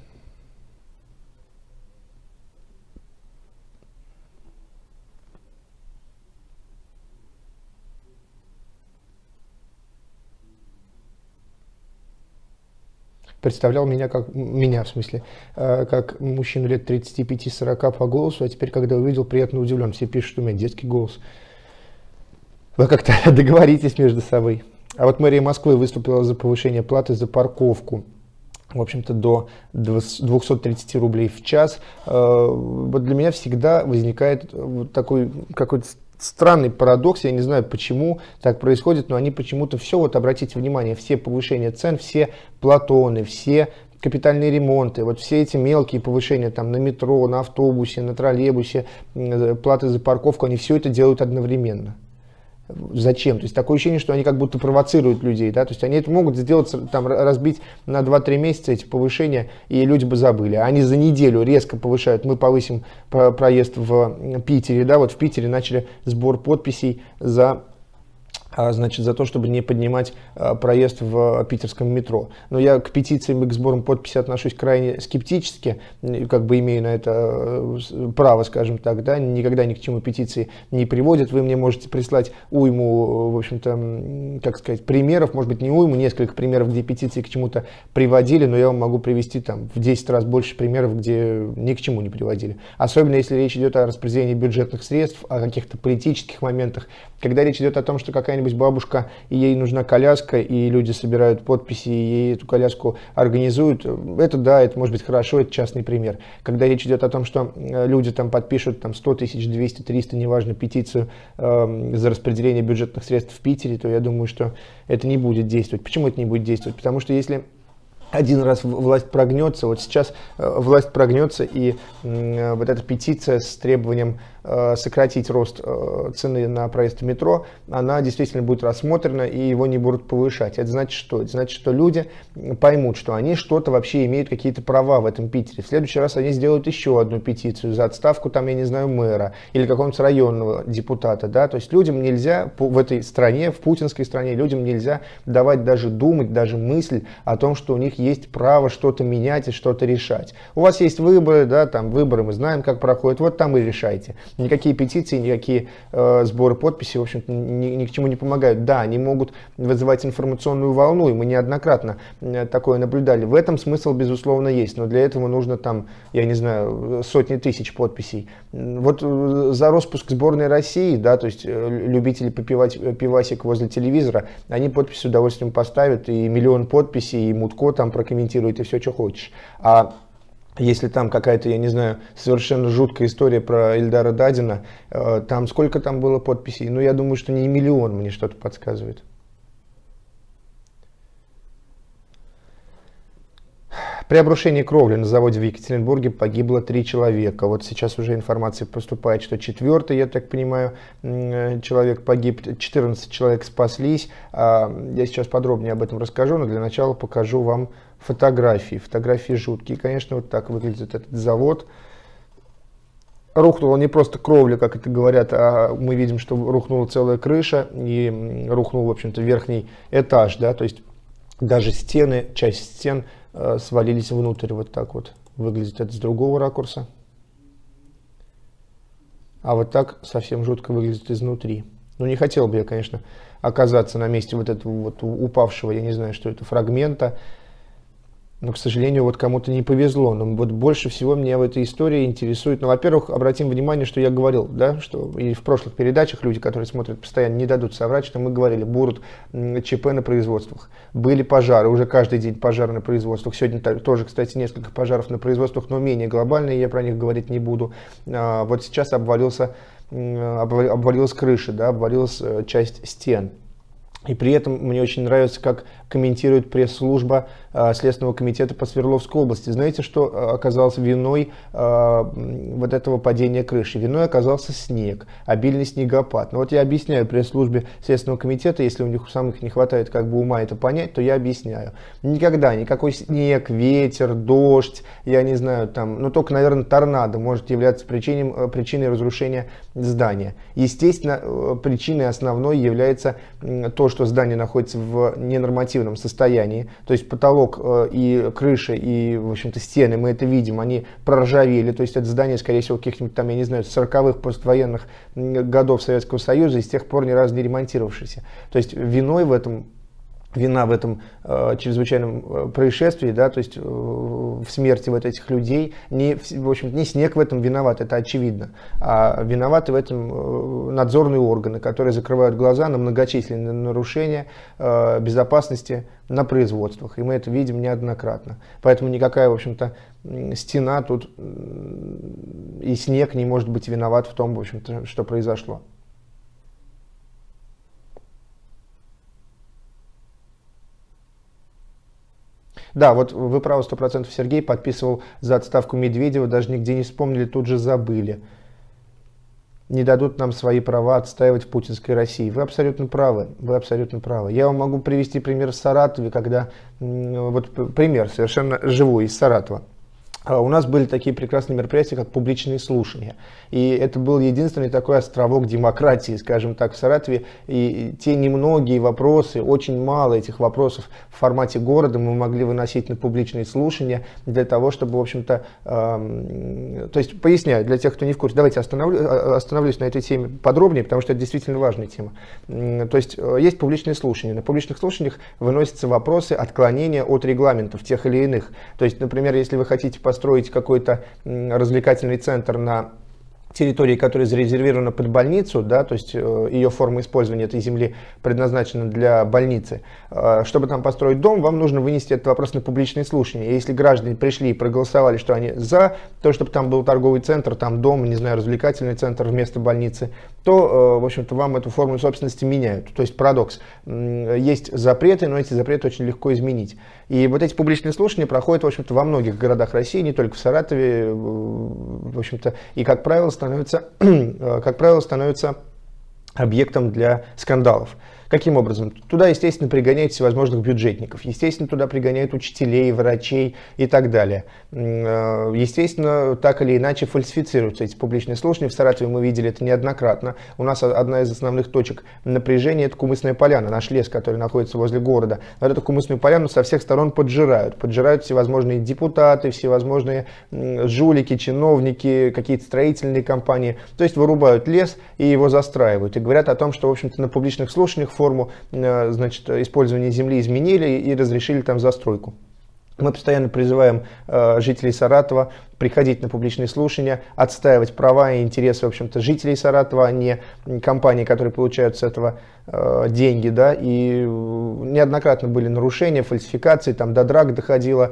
Представлял меня, как, меня в смысле, э, как мужчину лет тридцати пяти сорока по голосу, а теперь, когда увидел, приятно удивлен. Все пишут, что у меня детский голос. Вы как-то договоритесь между собой. А вот мэрия Москвы выступила за повышение платы за парковку, в общем-то, до двухсот тридцати рублей в час. Вот для меня всегда возникает вот такой какой-то странный парадокс, я не знаю, почему так происходит, но они почему-то все, вот обратите внимание, все повышения цен, все платоны, все капитальные ремонты, вот все эти мелкие повышения там на метро, на автобусе, на троллейбусе, платы за парковку, они все это делают одновременно. Зачем? То есть такое ощущение, что они как будто провоцируют людей, да, то есть они это могут сделать, там, разбить на два-три месяца эти повышения, и люди бы забыли. Они за неделю резко повышают, мы повысим проезд в Питере, да, вот в Питере начали сбор подписей за... значит, за то, чтобы не поднимать а, проезд в питерском метро. Но я к петициям и к сборам подписей отношусь крайне скептически, как бы имею на это право, скажем так, да, никогда ни к чему петиции не приводят. Вы мне можете прислать уйму, в общем-то, как сказать, примеров, может быть, не уйму, несколько примеров, где петиции к чему-то приводили, но я вам могу привести там в десять раз больше примеров, где ни к чему не приводили. Особенно если речь идет о распределении бюджетных средств, о каких-то политических моментах, когда речь идет о том, что какая-нибудь бабушка, и ей нужна коляска, и люди собирают подписи, и ей эту коляску организуют, это да, это может быть хорошо, это частный пример. Когда речь идет о том, что люди там подпишут там, сто тысяч, двести, триста, неважно, петицию э, за распределение бюджетных средств в Питере, то я думаю, что это не будет действовать. Почему это не будет действовать? Потому что если один раз власть прогнется, вот сейчас власть прогнется, и э, вот эта петиция с требованием э, сократить рост э, цены на проезд в метро, она действительно будет рассмотрена, и его не будут повышать. Это значит что? Это значит, что люди поймут, что они что-то вообще имеют, какие-то права в этом Питере. В следующий раз они сделают еще одну петицию за отставку, там, я не знаю, мэра или какого-нибудь районного депутата. Да? То есть людям нельзя в этой стране, в путинской стране, людям нельзя давать даже думать, даже мысль о том, что у них есть право что-то менять и что-то решать. У вас есть выборы, да, там выборы, мы знаем, как проходят, вот там и решайте. Никакие петиции, никакие э, сборы подписей, в общем-то, ни, ни к чему не помогают. Да, они могут вызывать информационную волну, и мы неоднократно э, такое наблюдали. В этом смысл, безусловно, есть, но для этого нужно там, я не знаю, сотни тысяч подписей. Вот э, за распуск сборной России, да, то есть э, любители попивать пивасик возле телевизора, они подпись с удовольствием поставят, и миллион подписей, и Мутко там прокомментирует, и все, что хочешь. А если там какая-то, я не знаю, совершенно жуткая история про Эльдара Дадина, э, там сколько там было подписей? Ну, я думаю, что не миллион, мне что-то подсказывает. При обрушении кровли на заводе в Екатеринбурге погибло три человека. Вот сейчас уже информация поступает, что четвертый, я так понимаю, человек погиб, четырнадцать человек спаслись. Я сейчас подробнее об этом расскажу, но для начала покажу вам фотографии. Фотографии жуткие. Конечно, вот так выглядит этот завод. рухнула не просто кровля, как это говорят, а мы видим, что рухнула целая крыша и рухнул, в общем-то, верхний этаж, да, то есть даже стены, часть стен э, свалились внутрь, вот так вот выглядит это с другого ракурса. А вот так совсем жутко выглядит изнутри. Ну, не хотел бы я, конечно, оказаться на месте вот этого вот упавшего, я не знаю, что это, фрагмента. Но, к сожалению, вот кому-то не повезло. Но вот больше всего меня в этой истории интересует, ну, во-первых, обратим внимание, что я говорил, да, что и в прошлых передачах люди, которые смотрят постоянно, не дадут соврать, что мы говорили, будут ЧП на производствах. Были пожары, уже каждый день пожары на производствах. Сегодня тоже, кстати, несколько пожаров на производствах, но менее глобальные, я про них говорить не буду. А, вот сейчас обвалился, обвалилась крыша, да, обвалилась часть стен. И при этом мне очень нравится, как комментирует пресс-служба э, Следственного комитета по Свердловской области. Знаете, что э, оказалось виной э, вот этого падения крыши? Виной оказался снег, обильный снегопад. Но вот я объясняю пресс-службе Следственного комитета, если у них у самих не хватает как бы ума это понять, то я объясняю. Никогда никакой снег, ветер, дождь, я не знаю, там, ну только, наверное, торнадо может являться причиной, причиной разрушения здания. Естественно, причиной основной является то, что здание находится в ненормативном состоянии, то есть потолок э, и крыша, и, в общем-то, стены, мы это видим, они проржавели, то есть это здание, скорее всего, каких-нибудь там, я не знаю, сороковых поствоенных годов Советского Союза и с тех пор ни разу не ремонтировавшийся. То есть виной в этом, вина в этом э, чрезвычайном э, происшествии, да, то есть э, в смерти вот этих людей, не, в общем, не снег в этом виноват, это очевидно, а виноваты в этом э, надзорные органы, которые закрывают глаза на многочисленные нарушения э, безопасности на производствах, и мы это видим неоднократно. Поэтому никакая, в общем-то, стена тут и снег не может быть виноват в том, в общем-то, что произошло. Да, вот вы правы, сто процентов Сергей подписывал за отставку Медведева, даже нигде не вспомнили, тут же забыли. Не дадут нам свои права отстаивать в путинской России. Вы абсолютно правы, вы абсолютно правы. Я вам могу привести пример в Саратове, когда, вот пример совершенно живой из Саратова. У нас были такие прекрасные мероприятия, как публичные слушания. И это был единственный такой островок демократии, скажем так, в Саратове. И те немногие вопросы, очень мало этих вопросов в формате города мы могли выносить на публичные слушания для того, чтобы, в общем-то, э, то есть, поясняю, для тех, кто не в курсе, давайте остановлю, остановлюсь на этой теме подробнее, потому что это действительно важная тема. То есть, есть публичные слушания. На публичных слушаниях выносятся вопросы отклонения от регламентов тех или иных. То есть, например, если вы хотите построить какой-то развлекательный центр на территории, которая зарезервирована под больницу, да, то есть э, ее форма использования этой земли предназначена для больницы. Э, чтобы там построить дом, вам нужно вынести этот вопрос на публичные слушания. Если граждане пришли и проголосовали, что они за то, чтобы там был торговый центр, там дом, не знаю, развлекательный центр вместо больницы, то, э, в общем-то, вам эту форму собственности меняют. То есть парадокс. Э, есть запреты, но эти запреты очень легко изменить. И вот эти публичные слушания проходят, в общем-то, во многих городах России, не только в Саратове, э, в общем-то, и, как правило, становится, как правило, становится объектом для скандалов. Каким образом? Туда, естественно, пригоняют всевозможных бюджетников, естественно, туда пригоняют учителей, врачей и так далее. Естественно, так или иначе фальсифицируются эти публичные слушания. В Саратове мы видели это неоднократно. У нас одна из основных точек напряжения – это Кумысная поляна, наш лес, который находится возле города. Вот эту Кумысную поляну со всех сторон поджирают. Поджирают всевозможные депутаты, всевозможные жулики, чиновники, какие-то строительные компании. То есть вырубают лес и его застраивают. И говорят о том, что, в общем-то, на публичных слушаниях форму, значит, использования земли изменили и разрешили там застройку. Мы постоянно призываем э, жителей Саратова приходить на публичные слушания, отстаивать права и интересы, в общем-то, жителей Саратова, а не компаний, которые получают с этого э, деньги, да, и неоднократно были нарушения, фальсификации, там до драк доходило,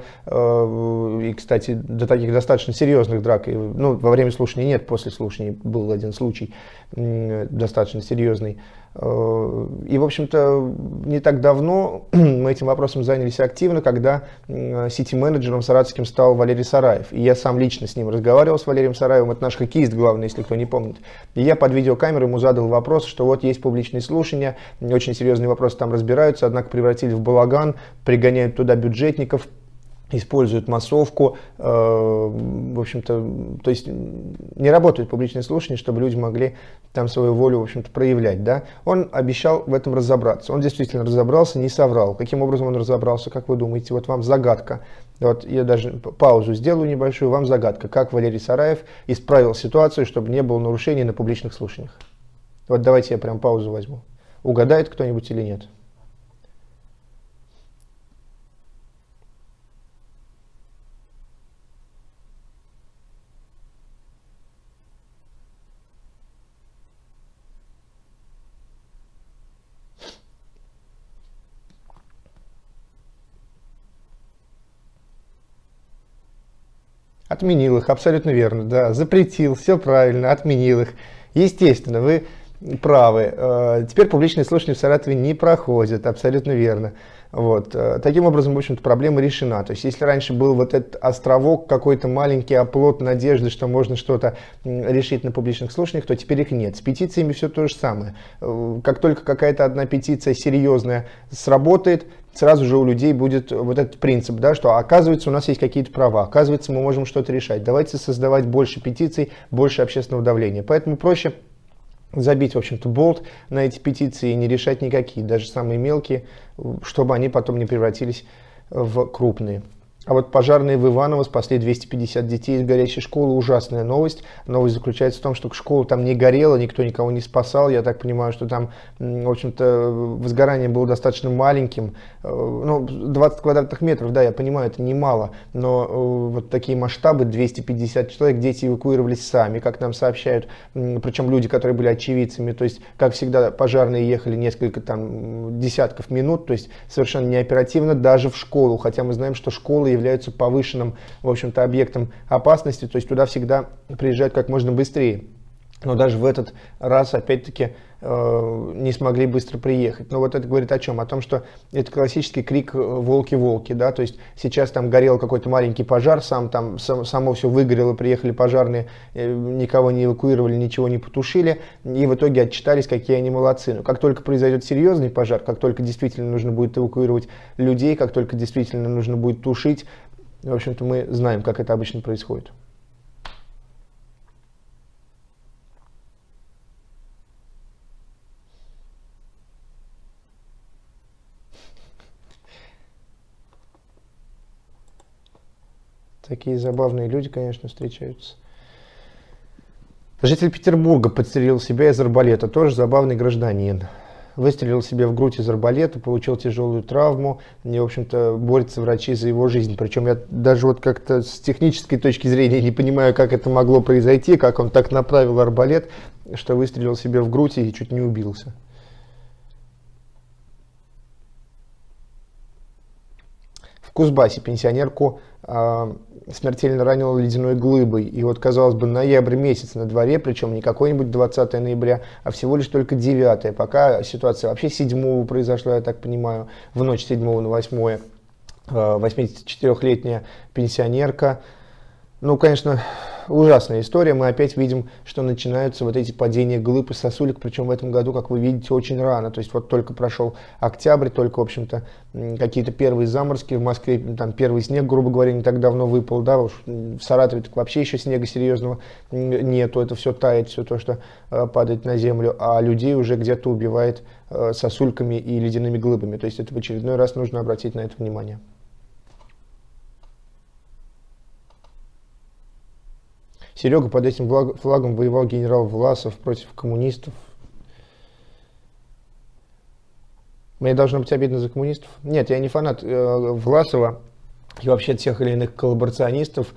э, и, кстати, до таких достаточно серьезных драк, и, ну, во время слушаний нет, после слушаний был один случай э, достаточно серьезный. Э, и, в общем-то, не так давно мы этим вопросом занялись активно, когда э, сити-менеджером саратовским стал Валерий Сараев, и я сам лично с ним разговаривал, с Валерием Сараевым, это наш хоккеист главный, если кто не помнит. И я под видеокамеру ему задал вопрос, что вот есть публичные слушания, очень серьезные вопросы там разбираются, однако превратили в балаган, пригоняют туда бюджетников. используют массовку, э, в общем-то, то есть не работают публичные слушания, чтобы люди могли там свою волю, в общем-то, проявлять, да. Он обещал в этом разобраться, он действительно разобрался, не соврал. Каким образом он разобрался, как вы думаете? Вот вам загадка. Вот я даже паузу сделаю небольшую, вам загадка. Как Валерий Сараев исправил ситуацию, чтобы не было нарушений на публичных слушаниях? Вот давайте я прям паузу возьму. Угадает кто-нибудь или нет? Отменил их, абсолютно верно, да, запретил, все правильно, отменил их. Естественно, вы правы. Теперь публичные слушания в Саратове не проходят, абсолютно верно. Вот. Таким образом, в общем-то, проблема решена. То есть, если раньше был вот этот островок, какой-то маленький оплот надежды, что можно что-то решить на публичных слушаниях, то теперь их нет. С петициями все то же самое. Как только какая-то одна петиция серьезная сработает, сразу же у людей будет вот этот принцип, да, что оказывается у нас есть какие-то права, оказывается мы можем что-то решать. Давайте создавать больше петиций, больше общественного давления. Поэтому проще забить, в общем-то, болт на эти петиции и не решать никакие, даже самые мелкие, чтобы они потом не превратились в крупные. А вот пожарные в Иваново спасли двести пятьдесят детей из горящей школы. Ужасная новость. Новость заключается в том, что школа там не горела, никто никого не спасал. Я так понимаю, что там, в общем-то, возгорание было достаточно маленьким. Ну, двадцать квадратных метров, да, я понимаю, это немало. Но вот такие масштабы, двести пятьдесят человек, дети эвакуировались сами, как нам сообщают. Причем люди, которые были очевидцами. То есть, как всегда, пожарные ехали несколько там десятков минут. То есть, совершенно не оперативно даже в школу. Хотя мы знаем, что школы являются повышенным, в общем-то, объектом опасности, то есть туда всегда приезжают как можно быстрее. Но даже в этот раз, опять-таки, э, не смогли быстро приехать. Но вот это говорит о чем? О том, что это классический крик «волки-волки», да, то есть сейчас там горел какой-то маленький пожар, сам там сам, само все выгорело, приехали пожарные, э, никого не эвакуировали, ничего не потушили, и в итоге отчитались, какие они молодцы. Но как только произойдет серьезный пожар, как только действительно нужно будет эвакуировать людей, как только действительно нужно будет тушить, в общем-то, мы знаем, как это обычно происходит. Такие забавные люди, конечно, встречаются. Житель Петербурга подстрелил себя из арбалета, тоже забавный гражданин. Выстрелил себе в грудь из арбалета, получил тяжелую травму, и, в общем-то, борются врачи за его жизнь. Причем я даже вот как-то с технической точки зрения не понимаю, как это могло произойти, как он так направил арбалет, что выстрелил себе в грудь и чуть не убился. В Кузбассе пенсионерку э, смертельно ранило ледяной глыбой. И вот, казалось бы, ноябрь месяц на дворе, причем не какой-нибудь двадцатое ноября, а всего лишь только девятое. Пока ситуация вообще седьмого произошла, я так понимаю, в ночь седьмого на восьмое. Э, восьмидесятичетырёхлетняя пенсионерка. Ну, конечно, ужасная история. Мы опять видим, что начинаются вот эти падения глыб и сосулек, причем в этом году, как вы видите, очень рано. То есть вот только прошел октябрь, только, в общем-то, какие-то первые заморозки. В Москве там первый снег, грубо говоря, не так давно выпал. Да? В Саратове так вообще еще снега серьезного нету. Это все тает, все то, что падает на землю. А людей уже где-то убивает сосульками и ледяными глыбами. То есть это в очередной раз нужно обратить на это внимание. Серега, под этим флагом воевал генерал Власов против коммунистов. Мне должно быть обидно за коммунистов? Нет, я не фанат э, Власова и вообще тех или иных коллаборационистов,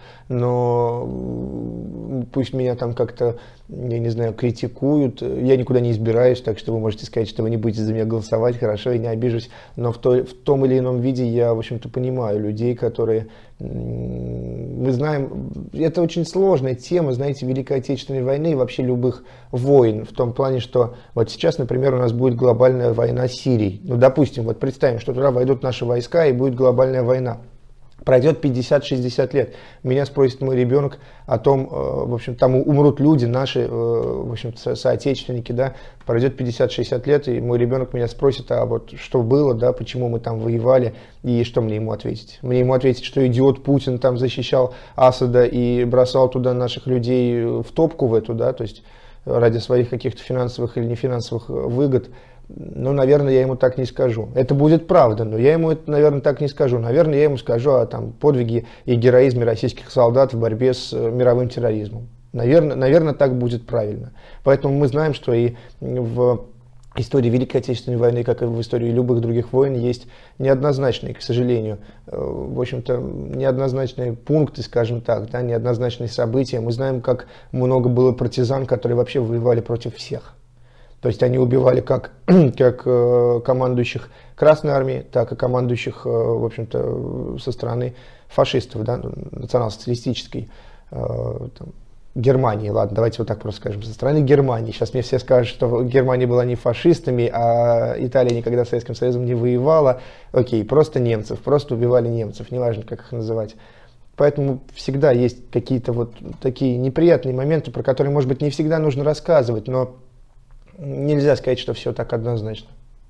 но пусть меня там как-то, я не знаю, критикуют. Я никуда не избираюсь, так что вы можете сказать, что вы не будете за меня голосовать, хорошо, я не обижусь. Но в, той, в том или ином виде я, в общем-то, понимаю людей, которые... Мы знаем, это очень сложная тема, знаете, Великой Отечественной войны и вообще любых войн, в том плане, что вот сейчас, например, у нас будет глобальная война с Сирией. Ну, допустим, вот представим, что туда войдут наши войска и будет глобальная война. Пройдет пятьдесят-шестьдесят лет, меня спросит мой ребенок о том, в общем, там умрут люди, наши, в общем, со соотечественники, да, пройдет пятьдесят-шестьдесят лет, и мой ребенок меня спросит, а вот что было, да, почему мы там воевали, и что мне ему ответить? Мне ему ответить, что идиот Путин там защищал Асада и бросал туда наших людей в топку в эту, да, то есть ради своих каких-то финансовых или нефинансовых выгод. Ну, наверное, я ему так не скажу. Это будет правда, но я ему это, наверное, так не скажу. Наверное, я ему скажу о там, подвиге и героизме российских солдат в борьбе с мировым терроризмом. Наверное, наверное, так будет правильно. Поэтому мы знаем, что и в истории Великой Отечественной войны, как и в истории любых других войн, есть неоднозначные, к сожалению, в общем-то, неоднозначные пункты, скажем так, да, неоднозначные события. Мы знаем, как много было партизан, которые вообще воевали против всех. То есть они убивали как, как э, командующих Красной Армии, так и командующих, э, в общем-то, со стороны фашистов, да, национал-социалистической э, там, Германии. Ладно, давайте вот так просто скажем, со стороны Германии. Сейчас мне все скажут, что Германия была не фашистами, а Италия никогда с Советским Союзом не воевала. Окей, просто немцев, просто убивали немцев, неважно, как их называть. Поэтому всегда есть какие-то вот такие неприятные моменты, про которые, может быть, не всегда нужно рассказывать, но нельзя сказать, что все так однозначно.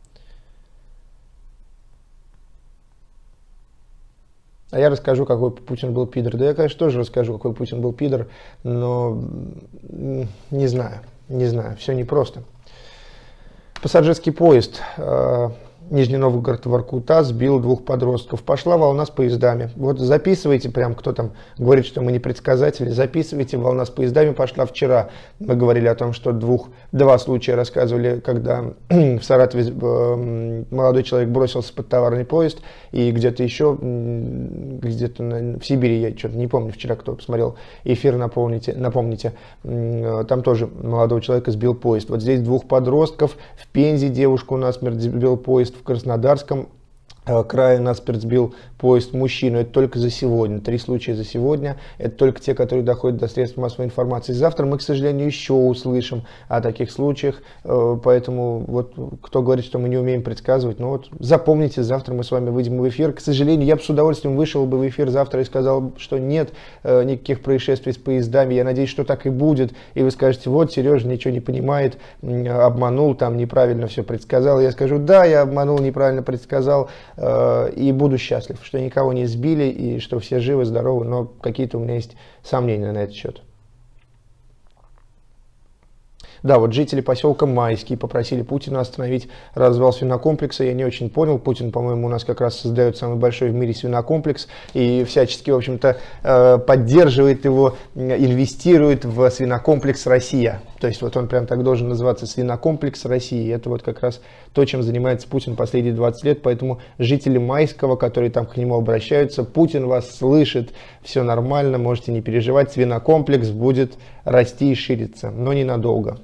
А я расскажу, какой Путин был пидор. Да я, конечно, тоже расскажу, какой Путин был пидор, но не знаю, не знаю, все непросто. Пассажирский поезд э, Нижний Новгород, Воркута сбил двух подростков. Пошла волна с поездами. Вот записывайте, прям кто там говорит, что мы не предсказатели, записывайте, волна с поездами пошла вчера. Мы говорили о том, что двух, два случая рассказывали, когда в Саратове э, молодой человек бросился под товарный поезд, и где-то еще, где-то в Сибири, я что-то не помню, вчера кто посмотрел эфир, напомните, напомните, э, там тоже молодого человека сбил поезд. Вот здесь двух подростков, в Пензе девушку насмерть сбил поезд, в Краснодарском крае насмерть сбил поезд мужчину. Это только за сегодня. Три случая за сегодня. Это только те, которые доходят до средств массовой информации. Завтра мы, к сожалению, еще услышим о таких случаях. Поэтому вот кто говорит, что мы не умеем предсказывать, ну вот запомните, завтра мы с вами выйдем в эфир. К сожалению, я бы с удовольствием вышел бы в эфир завтра и сказал, что нет никаких происшествий с поездами. Я надеюсь, что так и будет. И вы скажете, вот Сережа ничего не понимает, обманул, там неправильно все предсказал. Я скажу, да, я обманул, неправильно предсказал. И буду счастлив, что никого не сбили и что все живы, здоровы, но какие-то у меня есть сомнения на этот счет. Да, вот жители поселка Майский попросили Путина остановить развал свинокомплекса. Я не очень понял. Путин, по-моему, у нас как раз создает самый большой в мире свинокомплекс и всячески, в общем-то, поддерживает его, инвестирует в свинокомплекс «Россия». То есть вот он прям так должен называться, свинокомплекс России. Это вот как раз то, чем занимается Путин последние двадцать лет. Поэтому жители Майского, которые там к нему обращаются, Путин вас слышит, все нормально, можете не переживать. Свинокомплекс будет расти и шириться, но ненадолго.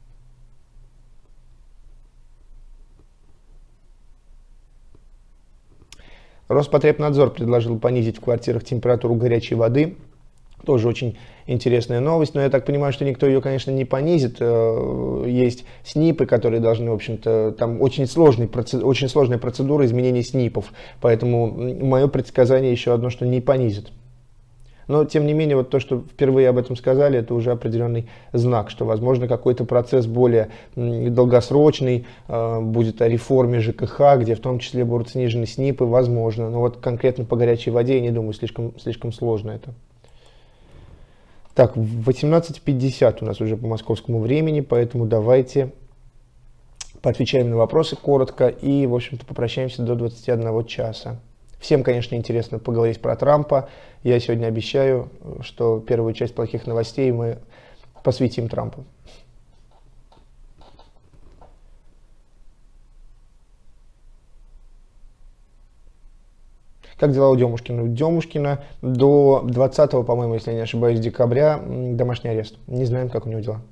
Роспотребнадзор предложил понизить в квартирах температуру горячей воды. Тоже очень интересная новость, но я так понимаю, что никто ее, конечно, не понизит. Есть СНИПы, которые должны, в общем-то, там очень, сложный, очень сложная процедура изменения СНИПов, поэтому мое предсказание еще одно, что не понизит. Но, тем не менее, вот то, что впервые об этом сказали, это уже определенный знак, что, возможно, какой-то процесс более долгосрочный э, будет о реформе ЖКХ, где в том числе будут снижены СНИПы, возможно. Но вот конкретно по горячей воде, я не думаю, слишком, слишком сложно это. Так, в восемнадцать пятьдесят у нас уже по московскому времени, поэтому давайте поотвечаем на вопросы коротко и, в общем-то, попрощаемся до двадцати одного часа. Всем, конечно, интересно поговорить про Трампа. Я сегодня обещаю, что первую часть плохих новостей мы посвятим Трампу. Как дела у Демушкина? У Демушкина до двадцатого, по-моему, если я не ошибаюсь, декабря домашний арест. Не знаем, как у него дела.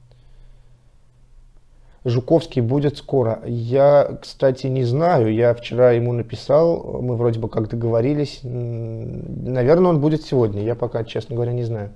Жуковский будет скоро. Я, кстати, не знаю. Я вчера ему написал. Мы вроде бы как договорились. Наверное, он будет сегодня. Я пока, честно говоря, не знаю.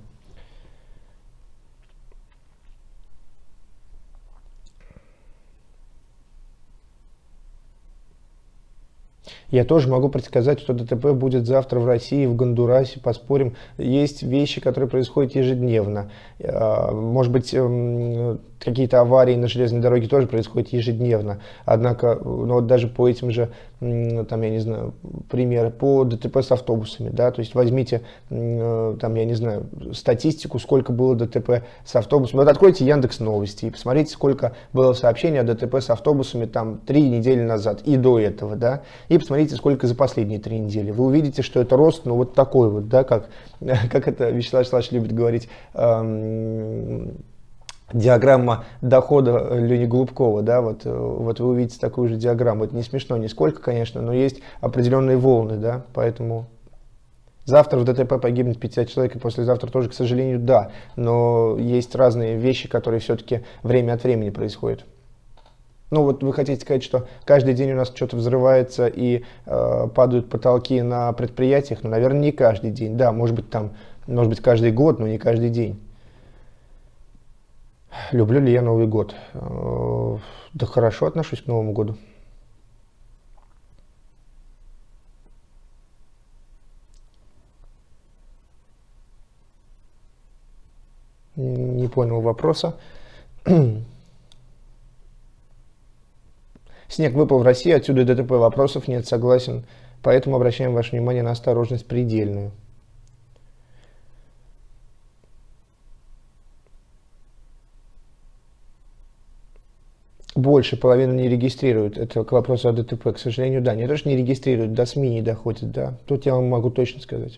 Я тоже могу предсказать, что ДТП будет завтра в России, в Гондурасе, поспорим. Есть вещи, которые происходят ежедневно. Может быть, какие-то аварии на железной дороге тоже происходят ежедневно. Однако, ну вот даже по этим же, там, я не знаю, примеры, по ДТП с автобусами, да, то есть возьмите, там, я не знаю, статистику, сколько было ДТП с автобусами. Вот откройте Яндекс Новости и посмотрите, сколько было сообщений о ДТП с автобусами там три недели назад и до этого, да, и посмотрите, сколько за последние три недели. Вы увидите, что это рост, ну, вот такой вот, да, как, как это Вячеслав Вячеславович любит говорить, эм, диаграмма дохода Лени Голубкова, да, вот, вот вы увидите такую же диаграмму. Это не смешно нисколько, конечно, но есть определенные волны, да, поэтому завтра в ДТП погибнет пятьдесят человек, и послезавтра тоже, к сожалению, да, но есть разные вещи, которые все-таки время от времени происходят. Ну вот вы хотите сказать, что каждый день у нас что-то взрывается и э, падают потолки на предприятиях? Ну, наверное, не каждый день, да, может быть, там, может быть, каждый год, но не каждый день. Люблю ли я Новый год? Да хорошо отношусь к Новому году. Не понял вопроса. Снег выпал в России, отсюда ДТП. Вопросов нет, согласен. Поэтому обращаем ваше внимание на осторожность предельную. Больше половины не регистрируют. Это к вопросу о ДТП. К сожалению, да. Не то, что не регистрируют, до СМИ не доходит, да. Тут я вам могу точно сказать.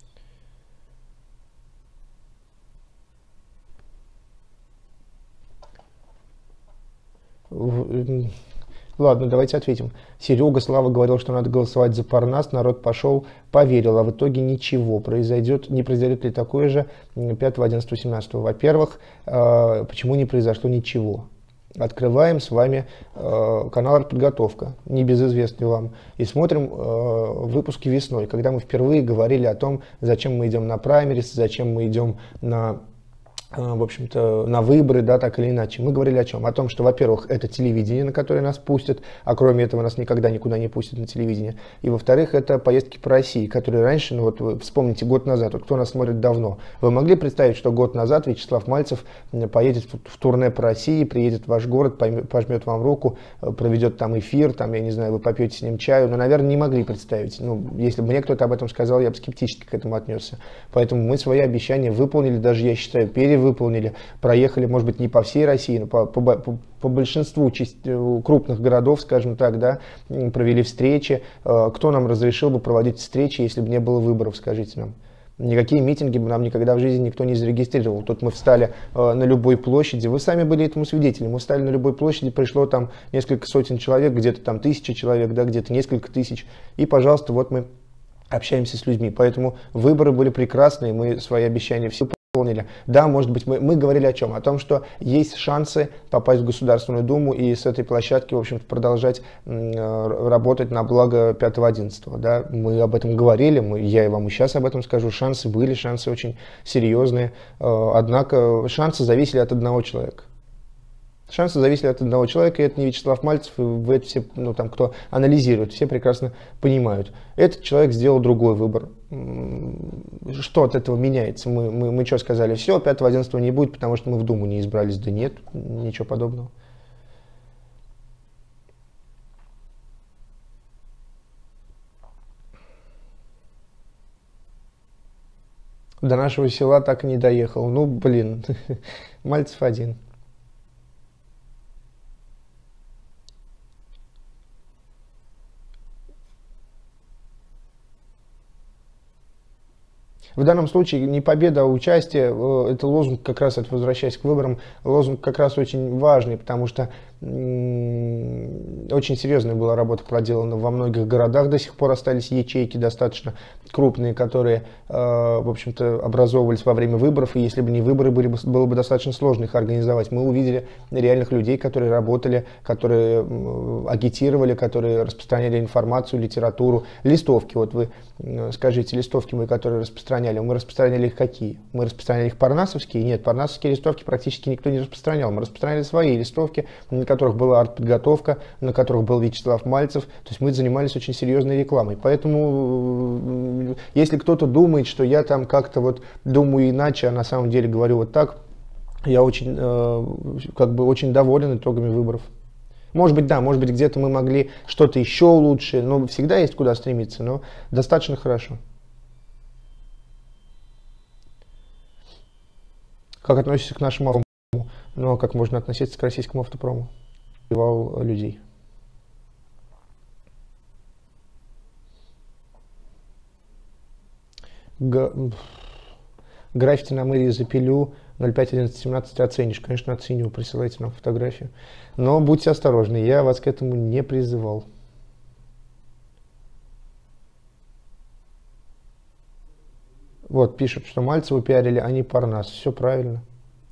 Ладно, давайте ответим. Серега Слава говорил, что надо голосовать за Парнас, народ пошел, поверил, а в итоге ничего. Произойдет, не произойдет ли такое же пятого, одиннадцатого, семнадцатого? Во-первых, э, почему не произошло ничего? Открываем с вами э, канал «Артподготовка», небезызвестный вам, и смотрим э, выпуски весной, когда мы впервые говорили о том, зачем мы идем на праймерис, зачем мы идем на... в общем-то, на выборы, да, так или иначе. Мы говорили о чем? О том, что, во-первых, это телевидение, на которое нас пустят, а кроме этого нас никогда никуда не пустят на телевидение. И, во-вторых, это поездки по России, которые раньше, ну вот вы вспомните, год назад, вот кто нас смотрит давно, вы могли представить, что год назад Вячеслав Мальцев поедет в, в турне по России, приедет в ваш город, пожмет вам руку, проведет там эфир, там, я не знаю, вы попьете с ним чаю, но, наверное, не могли представить. Ну, если бы мне кто-то об этом сказал, я бы скептически к этому отнесся. Поэтому мы свои обещания выполнили, даже, я считаю, перевыполнили. выполнили, проехали, может быть, не по всей России, но по, по, по, по большинству крупных городов, скажем так, да, провели встречи. Кто нам разрешил бы проводить встречи, если бы не было выборов, скажите нам? Никакие митинги бы нам никогда в жизни никто не зарегистрировал. Тут мы встали э, на любой площади, вы сами были этому свидетелем. Мы встали на любой площади, пришло там несколько сотен человек, где-то там тысяча человек, да, где-то несколько тысяч. И, пожалуйста, вот мы общаемся с людьми. Поэтому выборы были прекрасные, мы свои обещания все выполнили. Да, может быть, мы, мы говорили о чем? О том, что есть шансы попасть в Государственную Думу и с этой площадки, в общем-то, продолжать э, работать на благо пятого одиннадцатого. Да? Мы об этом говорили, мы, я и вам и сейчас об этом скажу. Шансы были, шансы очень серьезные. Э, однако шансы зависели от одного человека. Шансы зависели от одного человека, и это не Вячеслав Мальцев, и вы это все, ну, там, кто анализирует, все прекрасно понимают. Этот человек сделал другой выбор. Что от этого меняется? Мы, мы, мы что сказали? Все, пятого одиннадцатого не будет, потому что мы в Думу не избрались. Да нет, ничего подобного. До нашего села так и не доехал. Ну, блин, Мальцев один. В данном случае не победа, а участие. Это лозунг, как раз, это возвращаясь к выборам, лозунг как раз очень важный, потому что очень серьезная была работа проделана во многих городах, до сих пор остались ячейки достаточно крупные, которые, в общем-то, образовывались во время выборов, и если бы не выборы, были бы, было бы достаточно сложно их организовать. Мы увидели реальных людей, которые работали, которые агитировали, которые распространяли информацию, литературу, листовки. Вот вы скажите, листовки мы, которые распространяли, мы распространяли их какие? Мы распространяли их парнасовские? Нет, парнасовские листовки практически никто не распространял. Мы распространяли свои листовки, которых была артподготовка, на которых был Вячеслав Мальцев. То есть мы занимались очень серьезной рекламой. Поэтому, если кто-то думает, что я там как-то вот думаю иначе, а на самом деле говорю вот так, я очень, э, как бы очень доволен итогами выборов. Может быть, да, может быть, где-то мы могли что-то еще лучше, но всегда есть куда стремиться, но достаточно хорошо. Как относишься к нашему автопрому? Ну, а как можно относиться к российскому автопрому? Убивал людей. Г... Граффити на мэрии запилю. ноль пять одиннадцать семнадцать оценишь. Конечно, оценю. Присылайте нам фотографию. Но будьте осторожны. Я вас к этому не призывал. Вот, пишут, что Мальцеву пиарили, а не Парнас. Все правильно.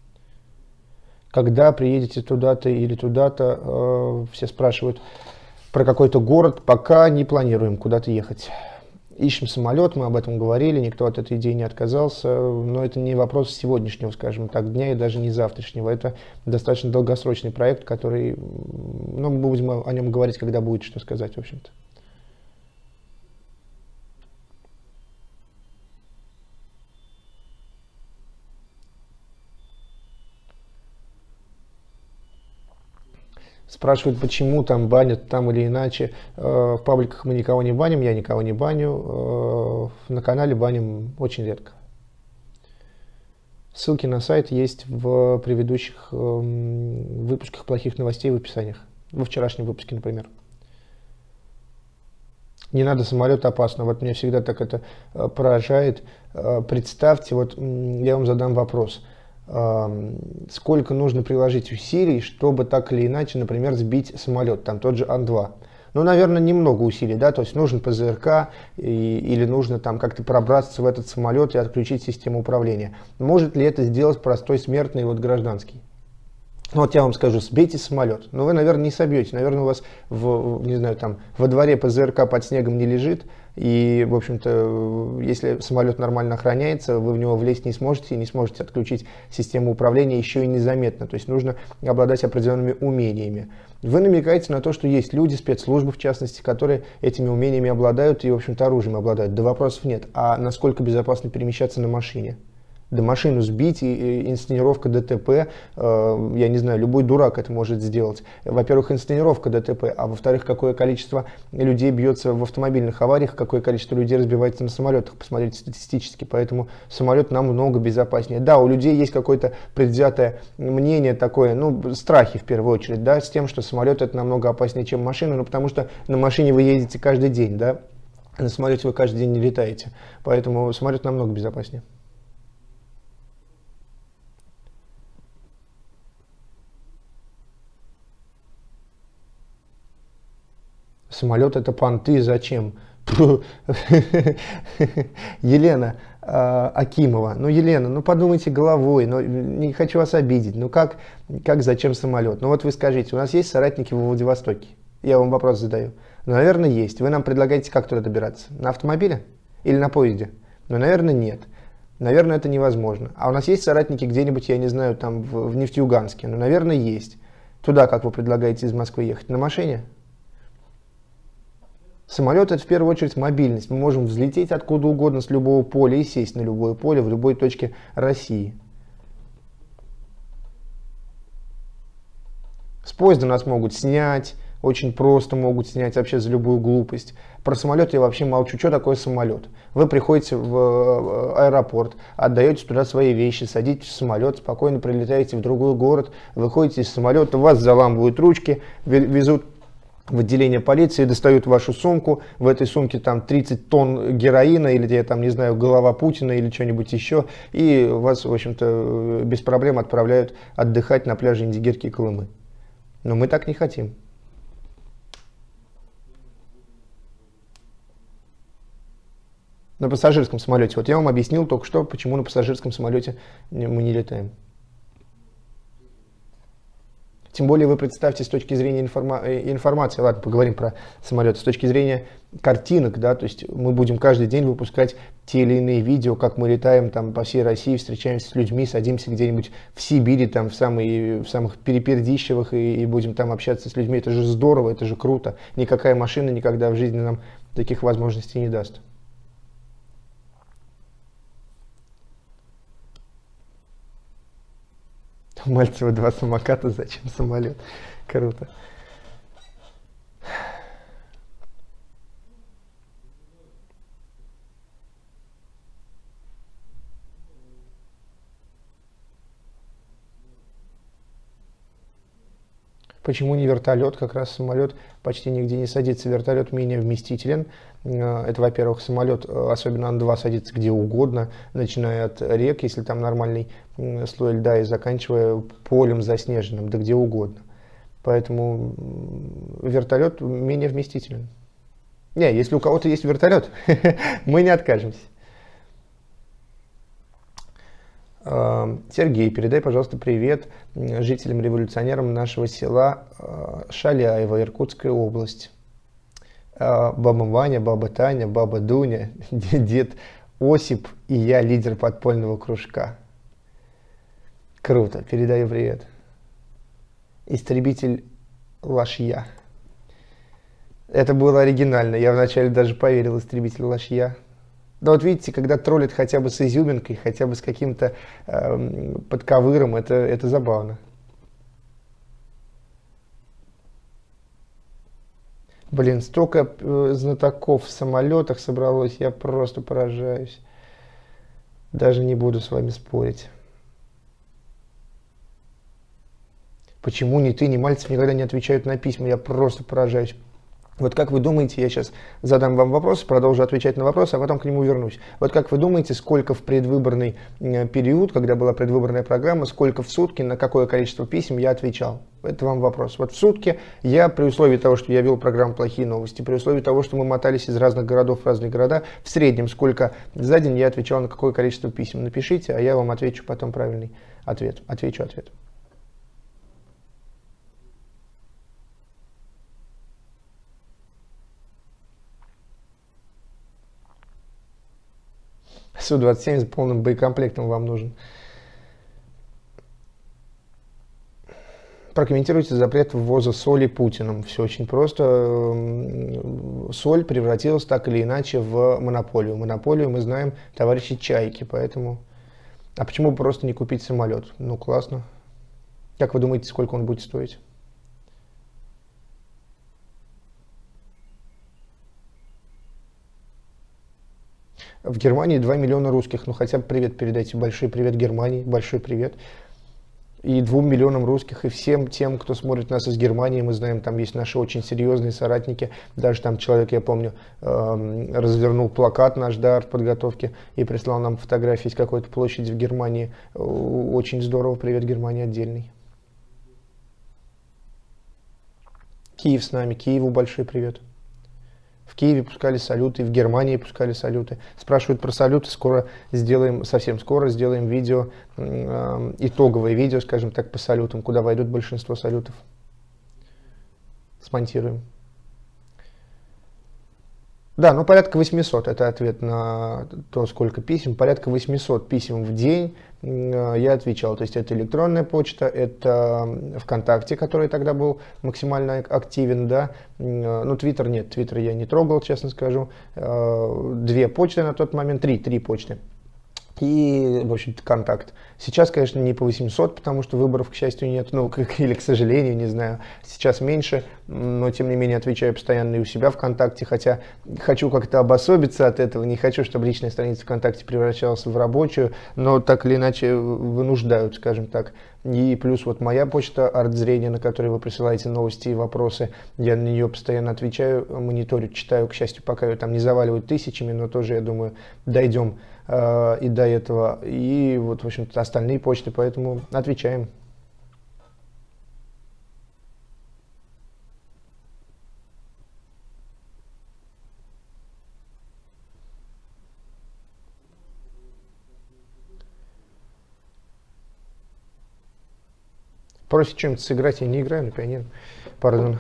Когда приедете туда-то или туда-то, э, все спрашивают про какой-то город. Пока не планируем куда-то ехать. Ищем самолет, мы об этом говорили, никто от этой идеи не отказался. Но это не вопрос сегодняшнего, скажем так, дня и даже не завтрашнего. Это достаточно долгосрочный проект, который, ну, мы будем о нем говорить, когда будет что сказать, в общем-то. Спрашивают, почему там банят там или иначе. В пабликах мы никого не баним, я никого не баню. На канале баним очень редко. Ссылки на сайт есть в предыдущих выпусках плохих новостей в описаниях. Во вчерашнем выпуске, например. Не надо, самолет опасно. Вот меня всегда так это поражает. Представьте, вот я вам задам вопрос. Сколько нужно приложить усилий, чтобы так или иначе, например, сбить самолет, там тот же Ан два. Ну, наверное, немного усилий, да, то есть нужен ПЗРК и, или нужно там как-то пробраться в этот самолет и отключить систему управления. Может ли это сделать простой смертный, вот гражданский? Ну, вот я вам скажу, сбейте самолет. Но вы, наверное, не собьете. Наверное, у вас, в, не знаю, там, во дворе ПЗРК под снегом не лежит. И, в общем-то, если самолет нормально охраняется, вы в него влезть не сможете и не сможете отключить систему управления еще и незаметно. То есть нужно обладать определенными умениями. Вы намекаете на то, что есть люди, спецслужбы в частности, которые этими умениями обладают и, в общем-то, оружием обладают. Да вопросов нет. А насколько безопасно перемещаться на машине? Да машину сбить, и, и инсценировка ДТП, э, я не знаю, любой дурак это может сделать. Во-первых, инсценировка ДТП, а во-вторых, какое количество людей бьется в автомобильных авариях, какое количество людей разбивается на самолетах, посмотрите статистически, поэтому самолет намного безопаснее. Да, у людей есть какое-то предвзятое мнение такое, ну, страхи в первую очередь, да, с тем, что самолет это намного опаснее, чем машина, ну, потому что на машине вы едете каждый день, да, на самолете вы каждый день не летаете, поэтому самолет намного безопаснее. Самолет это понты, зачем? Елена э, Акимова, ну Елена, ну подумайте головой, ну, не хочу вас обидеть, ну как, как зачем самолет? Ну вот вы скажите, у нас есть соратники во Владивостоке? Я вам вопрос задаю. Ну, наверное, есть. Вы нам предлагаете, как туда добираться? На автомобиле или на поезде? Ну, наверное, нет. Наверное, это невозможно. А у нас есть соратники где-нибудь, я не знаю, там в, в Нефтеюганске? Ну, наверное, есть. Туда, как вы предлагаете из Москвы ехать? На машине? Самолет это в первую очередь мобильность. Мы можем взлететь откуда угодно с любого поля и сесть на любое поле в любой точке России. С поезда нас могут снять, очень просто могут снять вообще за любую глупость. Про самолет я вообще молчу. Что такое самолет? Вы приходите в аэропорт, отдаете туда свои вещи, садитесь в самолет, спокойно прилетаете в другой город, выходите из самолета, вас заламывают ручки, везут в отделение полиции, достают вашу сумку, в этой сумке там тридцать тонн героина, или я там не знаю, голова Путина или что-нибудь еще, и вас, в общем-то, без проблем отправляют отдыхать на пляже Индигирки и Колымы. Но мы так не хотим. На пассажирском самолете, вот я вам объяснил только что, почему на пассажирском самолете мы не летаем. Тем более вы представьте с точки зрения информа информации, ладно, поговорим про самолеты, с точки зрения картинок, да, то есть мы будем каждый день выпускать те или иные видео, как мы летаем там по всей России, встречаемся с людьми, садимся где-нибудь в Сибири, там в, самые, в самых перепердищевых и, и будем там общаться с людьми. Это же здорово, это же круто. Никакая машина никогда в жизни нам таких возможностей не даст. У Мальцева два самоката, зачем самолет? Круто. Почему не вертолет? Как раз самолет почти нигде не садится. Вертолет менее вместителен. Это, во-первых, самолет, особенно Ан два, садится где угодно, начиная от рек, если там нормальный слой льда, и заканчивая полем заснеженным, да где угодно. Поэтому вертолет менее вместителен. Не, если у кого-то есть вертолет, мы не откажемся. Сергей, передай, пожалуйста, привет жителям-революционерам нашего села Шаляево, Иркутская область. Баба Ваня, баба Таня, баба Дуня, дед Осип и я, лидер подпольного кружка. Круто, передаю привет. Истребитель Лашья. Это было оригинально, я вначале даже поверил, истребитель Лашья. Да вот видите, когда троллят хотя бы с изюминкой, хотя бы с каким-то э, подковыром, это, это забавно. Блин, столько э, знатоков в самолетах собралось, я просто поражаюсь. Даже не буду с вами спорить. Почему ни ты, ни Мальцев никогда не отвечают на письма? Я просто поражаюсь. Вот как вы думаете, я сейчас задам вам вопрос, продолжу отвечать на вопросы, а потом к нему вернусь. Вот как вы думаете, сколько в предвыборный период, когда была предвыборная программа, сколько в сутки, на какое количество писем я отвечал? Это вам вопрос. Вот в сутки я, при условии того, что я вел программу «Плохие новости», при условии того, что мы мотались из разных городов в разные города, в среднем сколько за день я отвечал на какое количество писем? Напишите, а я вам отвечу потом правильный ответ. Отвечу ответ. Су двадцать семь с полным боекомплектом вам нужен. Прокомментируйте запрет ввоза соли Путиным. Все очень просто. Соль превратилась так или иначе в монополию. Монополию мы знаем товарищи Чайки, поэтому... А почему просто не купить самолет? Ну, классно. Как вы думаете, сколько он будет стоить? В Германии два миллиона русских. Ну хотя бы привет передайте. Большой привет Германии. Большой привет. И двум миллионам русских. И всем тем, кто смотрит нас из Германии. Мы знаем, там есть наши очень серьезные соратники. Даже там человек, я помню, э, развернул плакат наш, да, артподготовки. И прислал нам фотографии из какой-то площади в Германии. Очень здорово. Привет Германии отдельный. Киев с нами. Киеву большой привет. В Киеве пускали салюты, в Германии пускали салюты. Спрашивают про салюты, скоро сделаем, совсем скоро сделаем видео, э, итоговое видео, скажем так, по салютам, куда войдут большинство салютов. Смонтируем. Да, ну порядка восьмисот, это ответ на то, сколько писем. Порядка восьмисот писем в день э, я отвечал. То есть это электронная почта, это ВКонтакте, который тогда был максимально активен, да. Э, ну, Твиттер нет, Твиттер я не трогал, честно скажу. Э, две почты на тот момент, три, три почты. И, в общем-то, контакт. Сейчас, конечно, не по восемьсот, потому что выборов, к счастью, нет, ну, или, к сожалению, не знаю, сейчас меньше, но, тем не менее, отвечаю постоянно и у себя ВКонтакте, хотя хочу как-то обособиться от этого, не хочу, чтобы личная страница ВКонтакте превращалась в рабочую, но так или иначе вынуждают, скажем так. И плюс вот моя почта «Артзрение», на которой вы присылаете новости и вопросы, я на нее постоянно отвечаю, мониторю, читаю, к счастью, пока ее там не заваливают тысячами, но тоже, я думаю, дойдем э, и до этого. И вот, в общем-то, остальные почты, поэтому отвечаем. Просит чем-то сыграть, я не играю на пианино. Пардон.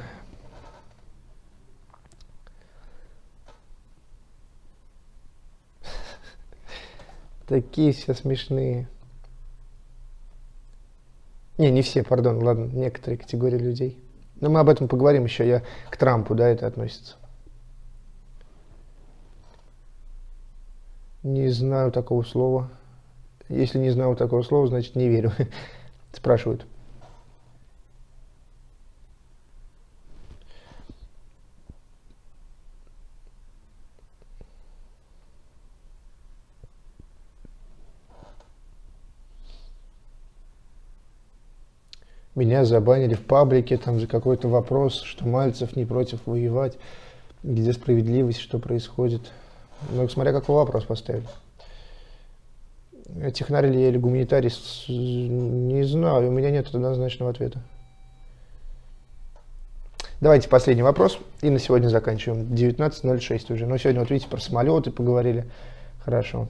Такие все смешные. Не, не все, пардон, ладно, некоторые категории людей. Но мы об этом поговорим еще, я к Трампу, да, это относится. Не знаю такого слова. Если не знаю такого слова, значит не верю. Спрашивают. Меня забанили в паблике там за какой-то вопрос, что Мальцев не против воевать, где справедливость, что происходит. Ну, смотря какой вопрос поставили. Технарь ли я или гуманитарий, не знаю, у меня нет однозначного ответа. Давайте последний вопрос, и на сегодня заканчиваем. девятнадцать ноль шесть уже. Но сегодня, вот видите, про самолеты поговорили. Хорошо.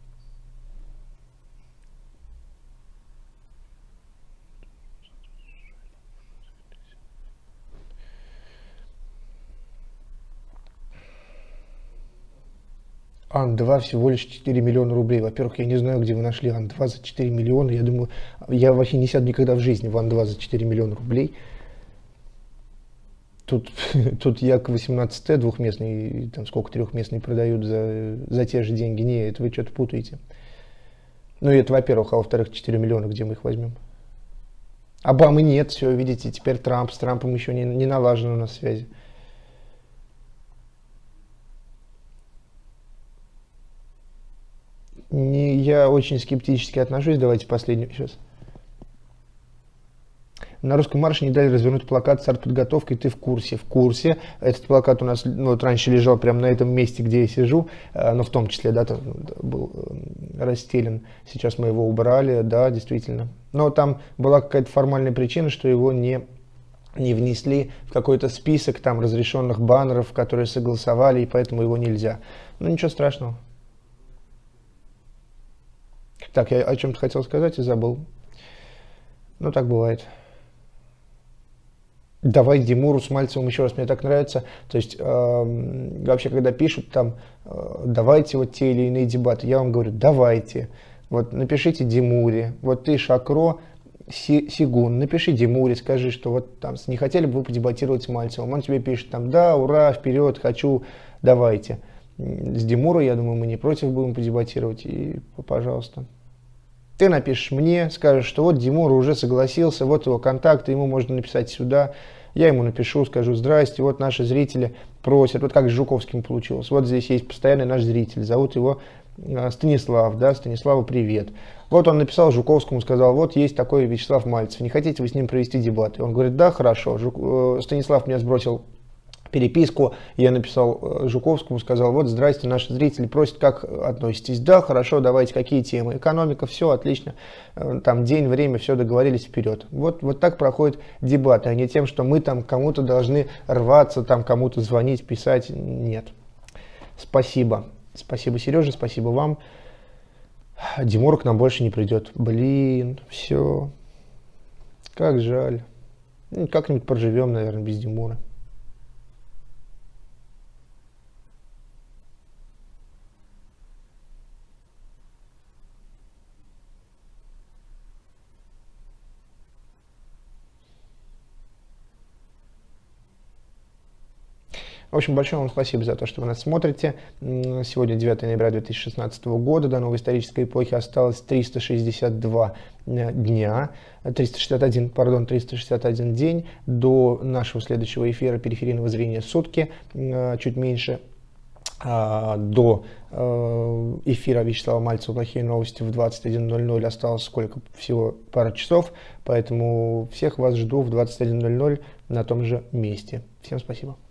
Ан два всего лишь четыре миллиона рублей. Во-первых, я не знаю, где вы нашли Ан два за четыре миллиона. Я думаю, я вообще не сяду никогда в жизни в Ан два за четыре миллиона рублей. Тут, тут Як восемнадцать Т двухместный, там сколько трехместный продают за, за те же деньги. Не, это вы что-то путаете. Ну и это, во-первых, а во-вторых, четыре миллиона, где мы их возьмем? Обамы нет, все, видите, теперь Трамп, с Трампом еще не, не налажено у нас связи. Не, я очень скептически отношусь. Давайте последний сейчас. На русском марше не дали развернуть плакат с артподготовкой. Ты в курсе? В курсе. Этот плакат у нас, ну, вот раньше лежал прямо на этом месте, где я сижу, но в том числе, да, там был расстелен. Сейчас мы его убрали, да, действительно. Но там была какая-то формальная причина, что его не, не внесли в какой-то список там разрешенных баннеров, которые согласовали, и поэтому его нельзя. Ну, ничего страшного. Так, я о чем-то хотел сказать и забыл. Ну, так бывает. Давай Димуру с Мальцевым еще раз, мне так нравится. То есть, э, вообще, когда пишут там, э, давайте вот те или иные дебаты, я вам говорю, давайте. Вот напишите Димуре, вот ты Шакро, Си, Сигун, напиши Димуре, скажи, что вот там, не хотели бы вы подебатировать с Мальцевым. Он тебе пишет там, да, ура, вперед, хочу, давайте. С Димурой, я думаю, мы не против будем подебатировать, и пожалуйста. Ты напишешь мне, скажешь, что вот Димура уже согласился, вот его контакты, ему можно написать сюда. Я ему напишу, скажу, здрасте, вот наши зрители просят, вот как с Жуковским получилось. Вот здесь есть постоянный наш зритель, зовут его Станислав, да, Станиславу привет. Вот он написал Жуковскому, сказал, вот есть такой Вячеслав Мальцев, не хотите вы с ним провести дебаты? Он говорит, да, хорошо. Жук... Станислав мне сбросил переписку, я написал Жуковскому, сказал, вот, здрасте, наши зрители просят, как относитесь? Да, хорошо, давайте, какие темы? Экономика, все, отлично, там день, время, все, договорились, вперед. Вот, вот так проходят дебаты, а не тем, что мы там кому-то должны рваться, там кому-то звонить, писать, нет. Спасибо, спасибо, Сережа, спасибо вам. Димура к нам больше не придет. Блин, все, как жаль. Как-нибудь проживем, наверное, без Димуры. В общем, большое вам спасибо за то, что вы нас смотрите. Сегодня девятое ноября две тысячи шестнадцатого года. До новой исторической эпохи осталось триста шестьдесят два дня. триста шестьдесят один, пардон, триста шестьдесят один день до нашего следующего эфира периферийного зрения сутки, чуть меньше. До эфира Вячеслава Мальцева «Плохие новости» в двадцать один ноль ноль осталось сколько? Всего пару часов. Поэтому всех вас жду в двадцать один ноль ноль на том же месте. Всем спасибо.